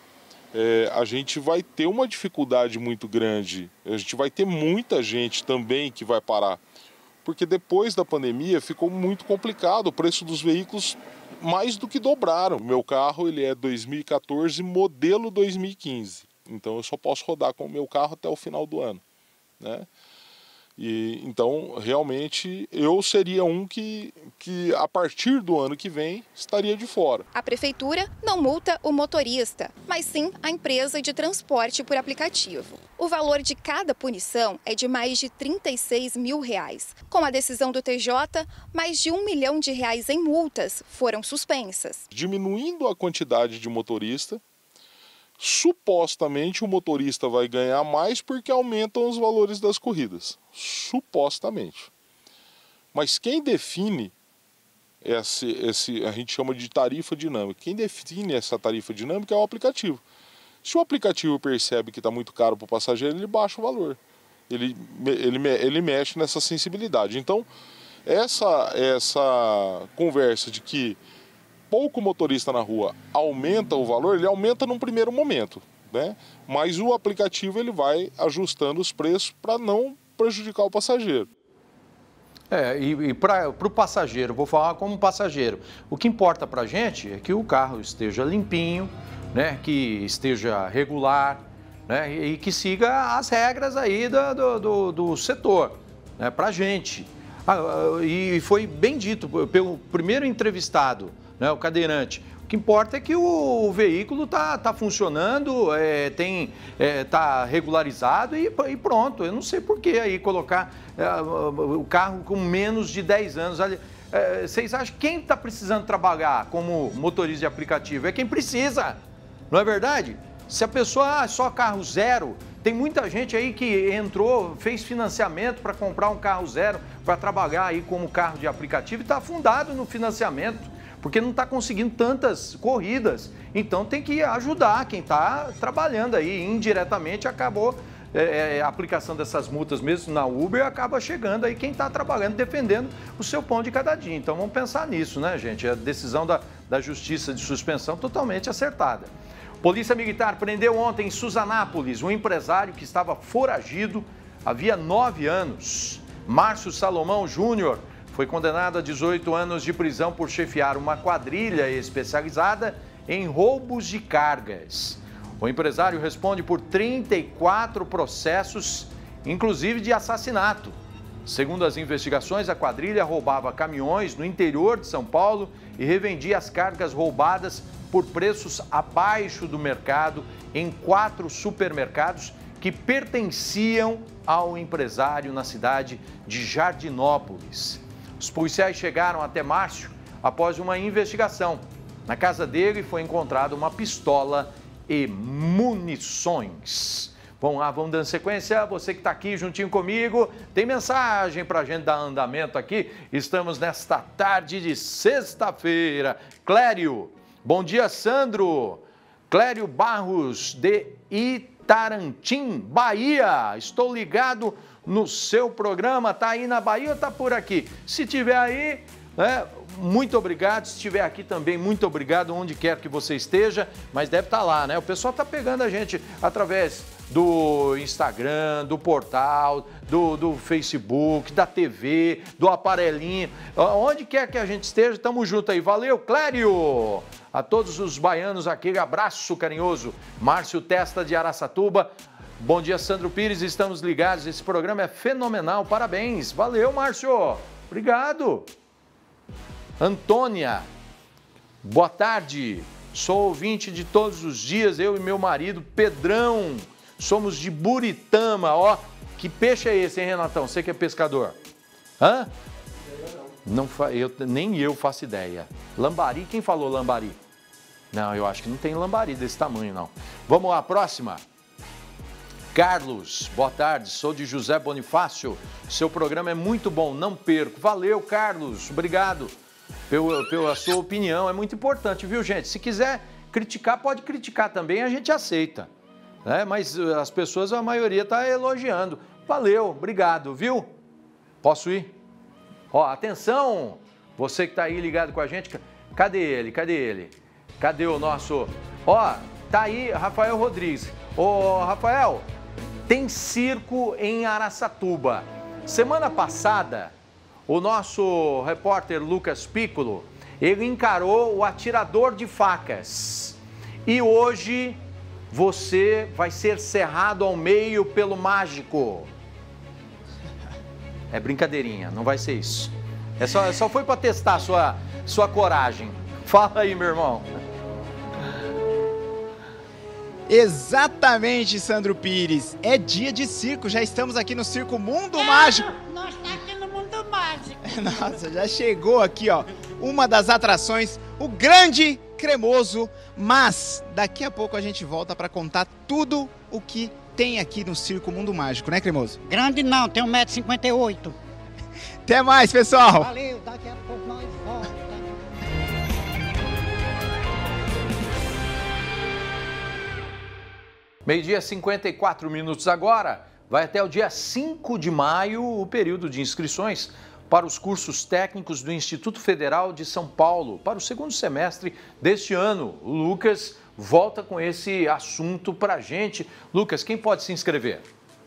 é, a gente vai ter uma dificuldade muito grande. A gente vai ter muita gente também que vai parar. Porque depois da pandemia ficou muito complicado, o preço dos veículos mais do que dobraram. O meu carro ele é dois mil e quatorze, modelo dois mil e quinze, então eu só posso rodar com o meu carro até o final do ano, né? E, então, realmente, eu seria um que, que, a partir do ano que vem, estaria de fora. A prefeitura não multa o motorista, mas sim a empresa de transporte por aplicativo. O valor de cada punição é de mais de trinta e seis mil reais. Com a decisão do T J, mais de um milhão de reais em multas foram suspensas. Diminuindo a quantidade de motorista, supostamente o motorista vai ganhar mais porque aumentam os valores das corridas. Supostamente. Mas quem define esse, esse, a gente chama de tarifa dinâmica, quem define essa tarifa dinâmica é o aplicativo. Se o aplicativo percebe que está muito caro para o passageiro, ele baixa o valor. Ele, ele, ele mexe nessa sensibilidade. Então, essa, essa conversa de que pouco motorista na rua aumenta o valor, ele aumenta num primeiro momento, né? Mas o aplicativo ele vai ajustando os preços para não prejudicar o passageiro. É, e, e para o passageiro, vou falar como passageiro, o que importa para a gente é que o carro esteja limpinho, né? Que esteja regular, né? E, e que siga as regras aí do, do, do, do setor, né? Para a gente. Ah, e foi bem dito pelo primeiro entrevistado, né, o cadeirante. O que importa é que o, o veículo está tá funcionando, é, tem, é, tá regularizado e, e pronto. Eu não sei por que aí colocar é, o carro com menos de dez anos. É, vocês acham que quem está precisando trabalhar como motorista de aplicativo é quem precisa, não é verdade? Se a pessoa, ah, só carro zero, tem muita gente aí que entrou, fez financiamento para comprar um carro zero, para trabalhar aí como carro de aplicativo e está afundado no financiamento, porque não está conseguindo tantas corridas. Então tem que ajudar quem está trabalhando aí. Indiretamente acabou é, é, a aplicação dessas multas mesmo na Uber, acaba chegando aí quem está trabalhando, defendendo o seu pão de cada dia. Então vamos pensar nisso, né, gente? A decisão da, da Justiça de suspensão totalmente acertada. Polícia Militar prendeu ontem em Suzanápolis um empresário que estava foragido havia nove anos. Márcio Salomão Júnior foi condenado a dezoito anos de prisão por chefiar uma quadrilha especializada em roubos de cargas. O empresário responde por trinta e quatro processos, inclusive de assassinato. Segundo as investigações, a quadrilha roubava caminhões no interior de São Paulo e revendia as cargas roubadas por preços abaixo do mercado em quatro supermercados que pertenciam ao empresário na cidade de Jardinópolis. Os policiais chegaram até Márcio após uma investigação. Na casa dele foi encontrada uma pistola e munições. Vamos lá, vamos dando sequência. Você que está aqui juntinho comigo, tem mensagem para a gente dar andamento aqui. Estamos nesta tarde de sexta-feira. Clério, bom dia, Sandro. Clério Barros, de Itarantim, Bahia. Estou ligado no seu programa. Está aí na Bahia ou está por aqui? Se tiver aí, né, muito obrigado. Se estiver aqui também, muito obrigado, onde quer que você esteja. Mas deve estar lá, né? O pessoal está pegando a gente através do Instagram, do portal, do, do Facebook, da T V, do aparelhinho. Onde quer que a gente esteja, estamos juntos aí. Valeu, Clério! A todos os baianos aqui, abraço carinhoso. Márcio Testa de Araçatuba. Bom dia, Sandro Pires, estamos ligados. Esse programa é fenomenal, parabéns. Valeu, Márcio. Obrigado. Antônia, boa tarde. Sou ouvinte de todos os dias, eu e meu marido, Pedrão. Somos de Buritama, ó. Que peixe é esse, hein, Renatão? Você que é pescador. Hã? Não, eu, nem eu faço ideia. Lambari, quem falou lambari? Não, eu acho que não tem lambari desse tamanho, não. Vamos lá, próxima. Carlos, boa tarde, sou de José Bonifácio. Seu programa é muito bom, não perco. Valeu, Carlos, obrigado pela, pela sua opinião. É muito importante, viu, gente? Se quiser criticar, pode criticar também, a gente aceita. É, mas as pessoas, a maioria está elogiando. Valeu, obrigado, viu? Posso ir? Ó, atenção, você que está aí ligado com a gente, cadê ele, cadê ele? Cadê o nosso... Ó, tá aí Rafael Rodrigues. Ô, Rafael, tem circo em Araçatuba. Semana passada, o nosso repórter Lucas Piccolo, ele encarou o atirador de facas. E hoje... você vai ser cerrado ao meio pelo mágico. É brincadeirinha, não vai ser isso. É só, só foi para testar a sua, sua coragem. Fala aí, meu irmão. Exatamente, Sandro Pires. É dia de circo, já estamos aqui no Circo Mundo é, Mágico. Nós estamos aqui no Mundo Mágico. Nossa, já chegou aqui, ó, uma das atrações, o Grande Cremoso, mas daqui a pouco a gente volta para contar tudo o que tem aqui no Circo Mundo Mágico, né, Cremoso? Grande não, tem um metro e cinquenta e oito. Até mais, pessoal! Valeu, daqui a pouco nós voltamos. Meio-dia, cinquenta e quatro minutos agora. Vai até o dia cinco de maio o período de inscrições para os cursos técnicos do Instituto Federal de São Paulo, para o segundo semestre deste ano. O Lucas volta com esse assunto para a gente. Lucas, quem pode se inscrever?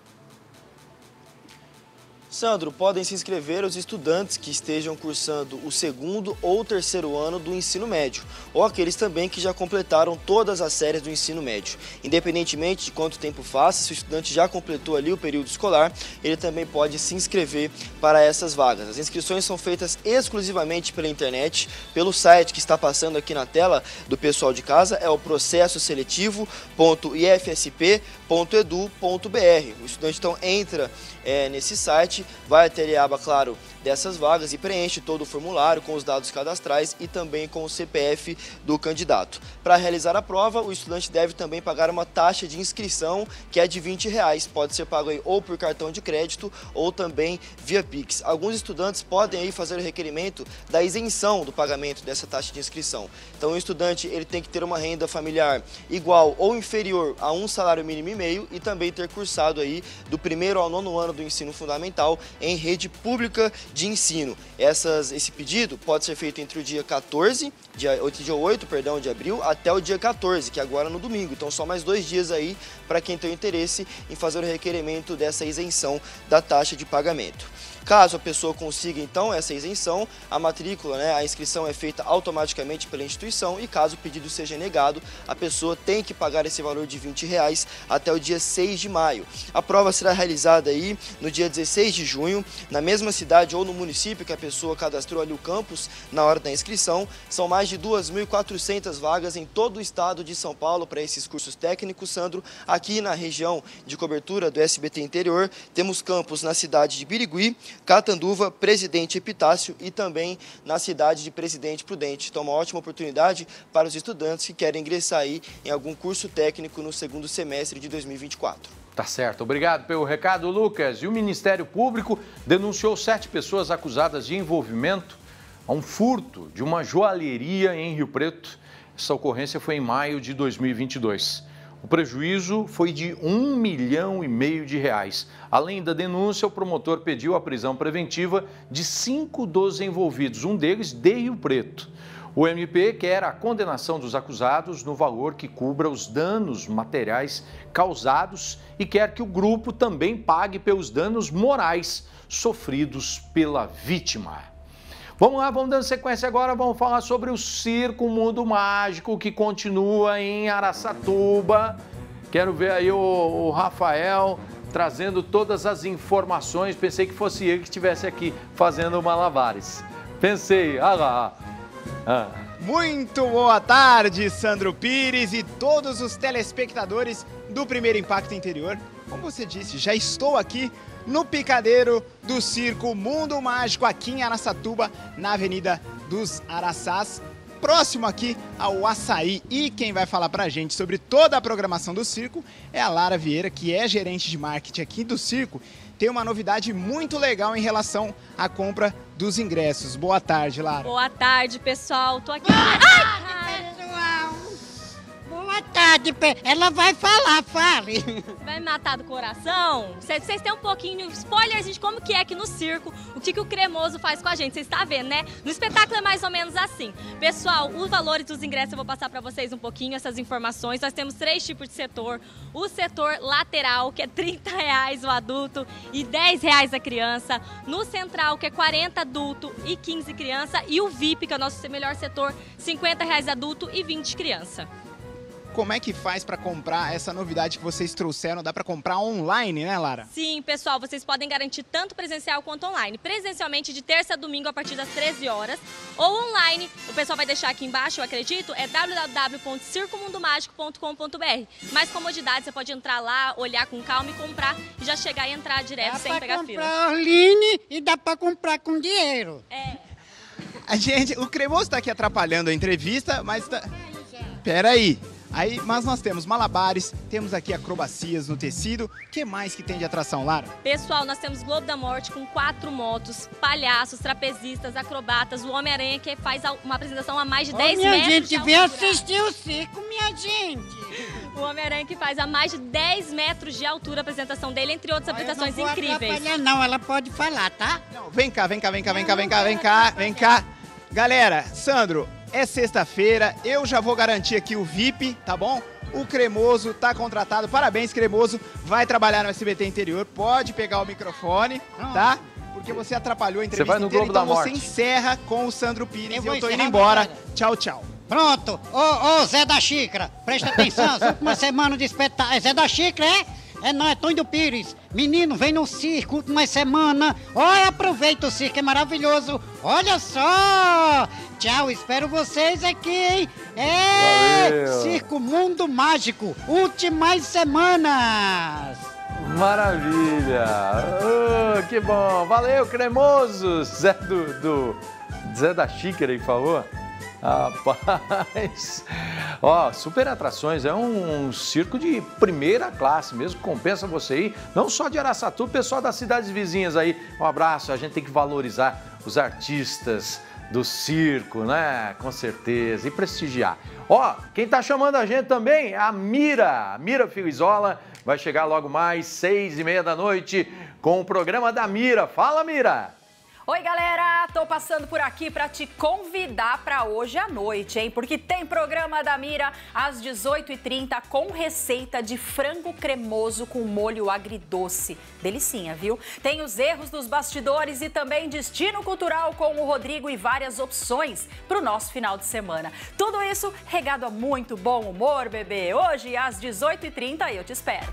Sandro, podem se inscrever os estudantes que estejam cursando o segundo ou terceiro ano do ensino médio, ou aqueles também que já completaram todas as séries do ensino médio. Independentemente de quanto tempo faça, se o estudante já completou ali o período escolar, ele também pode se inscrever para essas vagas. As inscrições são feitas exclusivamente pela internet, pelo site que está passando aqui na tela do pessoal de casa, é o processo seletivo ponto i f s p ponto edu ponto b r. O estudante então entra é, nesse site, vai até a aba, claro, dessas vagas e preenche todo o formulário com os dados cadastrais e também com o C P F do candidato. Para realizar a prova, o estudante deve também pagar uma taxa de inscrição que é de vinte reais. Pode ser pago aí ou por cartão de crédito ou também via Pix. Alguns estudantes podem aí fazer o requerimento da isenção do pagamento dessa taxa de inscrição. Então o estudante ele tem que ter uma renda familiar igual ou inferior a um salário mínimo e meio e também ter cursado aí do primeiro ao nono ano do ensino fundamental em rede pública de ensino. Essas, esse pedido pode ser feito entre o dia quatorze, dia, dia oito, perdão, de abril, até o dia quatorze, que é agora no domingo. Então só mais dois dias aí para quem tem interesse em fazer o requerimento dessa isenção da taxa de pagamento. Caso a pessoa consiga, então, essa isenção, a matrícula, né, a inscrição é feita automaticamente pela instituição e caso o pedido seja negado, a pessoa tem que pagar esse valor de vinte reais até o dia seis de maio. A prova será realizada aí no dia dezesseis de junho, na mesma cidade ou no município que a pessoa cadastrou ali o campus na hora da inscrição. São mais de duas mil e quatrocentas vagas em todo o estado de São Paulo para esses cursos técnicos, Sandro. Aqui na região de cobertura do S B T Interior, temos campus na cidade de Birigui, Catanduva, Presidente Epitácio e também na cidade de Presidente Prudente. Então, uma ótima oportunidade para os estudantes que querem ingressar aí em algum curso técnico no segundo semestre de dois mil e vinte e quatro. Tá certo. Obrigado pelo recado, Lucas. E o Ministério Público denunciou sete pessoas acusadas de envolvimento a um furto de uma joalheria em Rio Preto. Essa ocorrência foi em maio de dois mil e vinte e dois. O prejuízo foi de um milhão e meio de reais. Além da denúncia, o promotor pediu a prisão preventiva de cinco dos envolvidos, um deles de Rio Preto. O M P quer a condenação dos acusados no valor que cubra os danos materiais causados e quer que o grupo também pague pelos danos morais sofridos pela vítima. Vamos lá, vamos dando sequência agora, vamos falar sobre o Circo Mundo Mágico, que continua em Araçatuba. Quero ver aí o, o Rafael trazendo todas as informações. Pensei que fosse ele que estivesse aqui fazendo malabares. Pensei, ah lá. Ah. Muito boa tarde, Sandro Pires e todos os telespectadores do Primeiro Impacto Interior. Como você disse, já estou aqui no picadeiro do Circo Mundo Mágico, aqui em Araçatuba, na Avenida dos Araçás, próximo aqui ao Açaí. E quem vai falar pra gente sobre toda a programação do circo é a Lara Vieira, que é gerente de marketing aqui do circo. Tem uma novidade muito legal em relação à compra dos ingressos. Boa tarde, Lara. Boa tarde, pessoal. Tô aqui. Boa tarde, pessoal. Boa tarde, pe... ela vai falar, fale. Vai me matar do coração? Vocês têm um pouquinho de spoilers de como que é aqui no circo, o que, que o Cremoso faz com a gente. Vocês estão vendo, né? No espetáculo é mais ou menos assim. Pessoal, os valores dos ingressos eu vou passar para vocês um pouquinho, essas informações. Nós temos três tipos de setor. O setor lateral, que é trinta reais o adulto e dez reais a criança. No central, que é quarenta adulto e quinze criança. E o V I P, que é o nosso melhor setor, cinquenta reais adulto e vinte criança. Como é que faz para comprar essa novidade que vocês trouxeram? Dá para comprar online, né, Lara? Sim, pessoal, vocês podem garantir tanto presencial quanto online. Presencialmente de terça a domingo a partir das treze horas ou online, o pessoal vai deixar aqui embaixo, eu acredito, é w w w ponto circo mundo mágico ponto com ponto b r. Mais comodidade, você pode entrar lá, olhar com calma e comprar e já chegar e entrar direto dá sem pegar fila. Dá para comprar online e dá para comprar com dinheiro. É. A gente, o Cremoso está aqui atrapalhando a entrevista, mas tá... Peraí. Aí, mas nós temos malabares, temos aqui acrobacias no tecido. O que mais que tem de atração, Lara? Pessoal, nós temos Globo da Morte com quatro motos, palhaços, trapezistas, acrobatas, o Homem-Aranha que faz uma apresentação a mais de dez minha metros gente, de vem altura. assistir o circo, minha gente. O Homem-Aranha que faz a mais de dez metros de altura a apresentação dele, entre outras apresentações eu não vou incríveis. atrapalhar, não, ela pode falar, tá? Não, vem cá, vem cá, vem cá, vem cá, vem cá, vem cá, vem cá. Galera, Sandro, é sexta-feira, eu já vou garantir aqui o V I P, tá bom? O Cremoso tá contratado, parabéns, Cremoso, vai trabalhar no S B T Interior, pode pegar o microfone, tá? Porque você atrapalhou a entrevista Você vai no inteira, Globo então da você Morte. encerra com o Sandro Pires Eu e vou eu tô indo encerrar embora. agora. Tchau, tchau. Pronto, ô, ô Zé da Xícara, presta atenção, última semana de espetáculo. É Zé da Xícara, é? É não, é Tonho do Pires. Menino, vem no circo, última semana. Olha, aproveita, o circo é maravilhoso. Olha só. Tchau, espero vocês aqui, hein? É, Valeu. Circo Mundo Mágico, últimas semanas. Maravilha! Oh, que bom! Valeu, Cremoso! Zé do, do Zé da Xícara, que falou? Rapaz! Ó, super atrações, é um, um circo de primeira classe mesmo, compensa você ir, não só de Araçatuba, pessoal das cidades vizinhas aí. Um abraço, a gente tem que valorizar os artistas do circo, né? Com certeza, e prestigiar. Ó, quem tá chamando a gente também é a Mira, a Mira Filizola, vai chegar logo mais, seis e meia da noite, com o programa da Mira. Fala, Mira! Oi, galera! Tô passando por aqui para te convidar para hoje à noite, hein? Porque tem programa da Mira às dezoito e trinta com receita de frango cremoso com molho agridoce. Delicinha, viu? Tem os erros dos bastidores e também destino cultural com o Rodrigo e várias opções para o nosso final de semana. Tudo isso regado a muito bom humor, bebê. Hoje às dezoito e trinta eu te espero.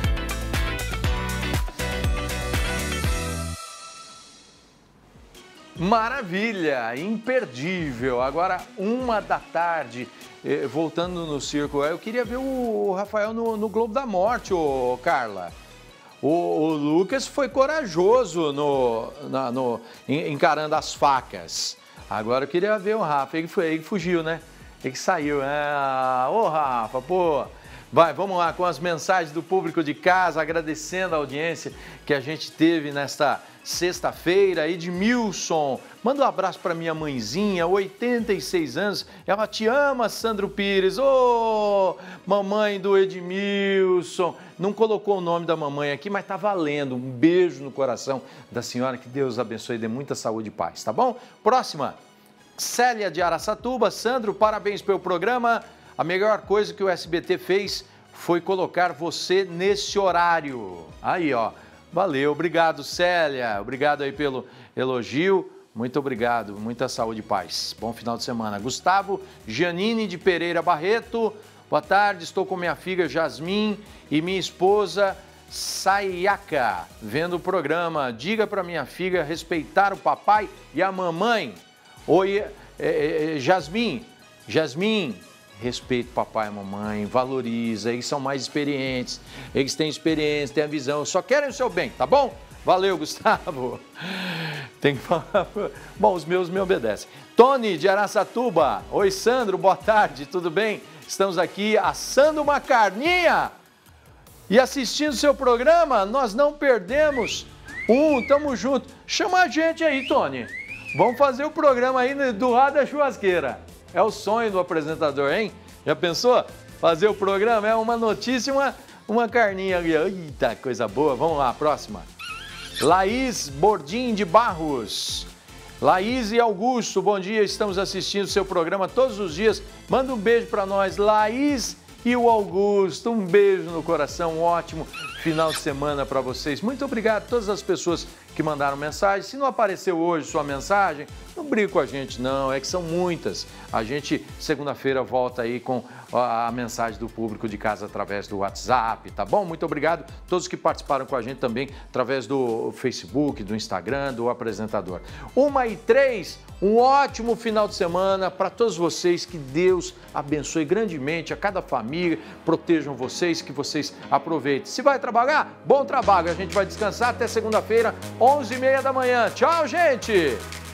Maravilha, imperdível. Agora, uma da tarde, eh, voltando no circo, eu queria ver o Rafael no, no Globo da Morte, ô Carla. O, o Lucas foi corajoso no, na, no, encarando as facas. Agora eu queria ver o Rafa, ele, foi, ele fugiu, né? Ele saiu. Ah, ô Rafa, pô. Vai, vamos lá com as mensagens do público de casa, agradecendo a audiência que a gente teve nesta sexta-feira. Edmilson, manda um abraço para minha mãezinha, oitenta e seis anos, ela te ama, Sandro Pires. Ô, mamãe do Edmilson, não colocou o nome da mamãe aqui, mas tá valendo. Um beijo no coração da senhora, que Deus abençoe e dê muita saúde e paz, tá bom? Próxima, Célia de Araçatuba. Sandro, parabéns pelo programa. A melhor coisa que o S B T fez foi colocar você nesse horário. Aí, ó. Valeu, obrigado, Célia. Obrigado aí pelo elogio. Muito obrigado, muita saúde e paz. Bom final de semana. Gustavo Giannini de Pereira Barreto. Boa tarde, estou com minha filha Jasmin e minha esposa Sayaka vendo o programa. Diga para minha filha respeitar o papai e a mamãe. Oi, é, é, Jasmin, Jasmin. Respeita o papai e a mamãe, valoriza, eles são mais experientes, eles têm experiência, têm a visão, só querem o seu bem, tá bom? Valeu, Gustavo. Tem que falar. Bom, os meus me obedecem. Tony de Araçatuba. Oi, Sandro, boa tarde, tudo bem? Estamos aqui assando uma carninha e assistindo o seu programa, nós não perdemos um, tamo junto. Chama a gente aí, Tony. Vamos fazer o programa aí do lado da churrasqueira. É o sonho do apresentador, hein? Já pensou? Fazer o programa é uma notícia e uma, uma carninha ali. Eita, coisa boa. Vamos lá, próxima. Laís Bordim de Barros. Laís e Augusto, bom dia. Estamos assistindo o seu programa todos os dias. Manda um beijo para nós, Laís e o Augusto. Um beijo no coração, um ótimo final de semana para vocês. Muito obrigado a todas as pessoas que mandaram mensagem. Se não apareceu hoje sua mensagem, não brigue com a gente não, é que são muitas. A gente, segunda-feira, volta aí com a mensagem do público de casa através do WhatsApp, tá bom? Muito obrigado a todos que participaram com a gente também através do Facebook, do Instagram, do apresentador. Uma e três, um ótimo final de semana para todos vocês, que Deus abençoe grandemente a cada família, protejam vocês, que vocês aproveitem. Se vai trabalhar, bom trabalho, a gente vai descansar até segunda-feira, onze e meia da manhã. Tchau, gente!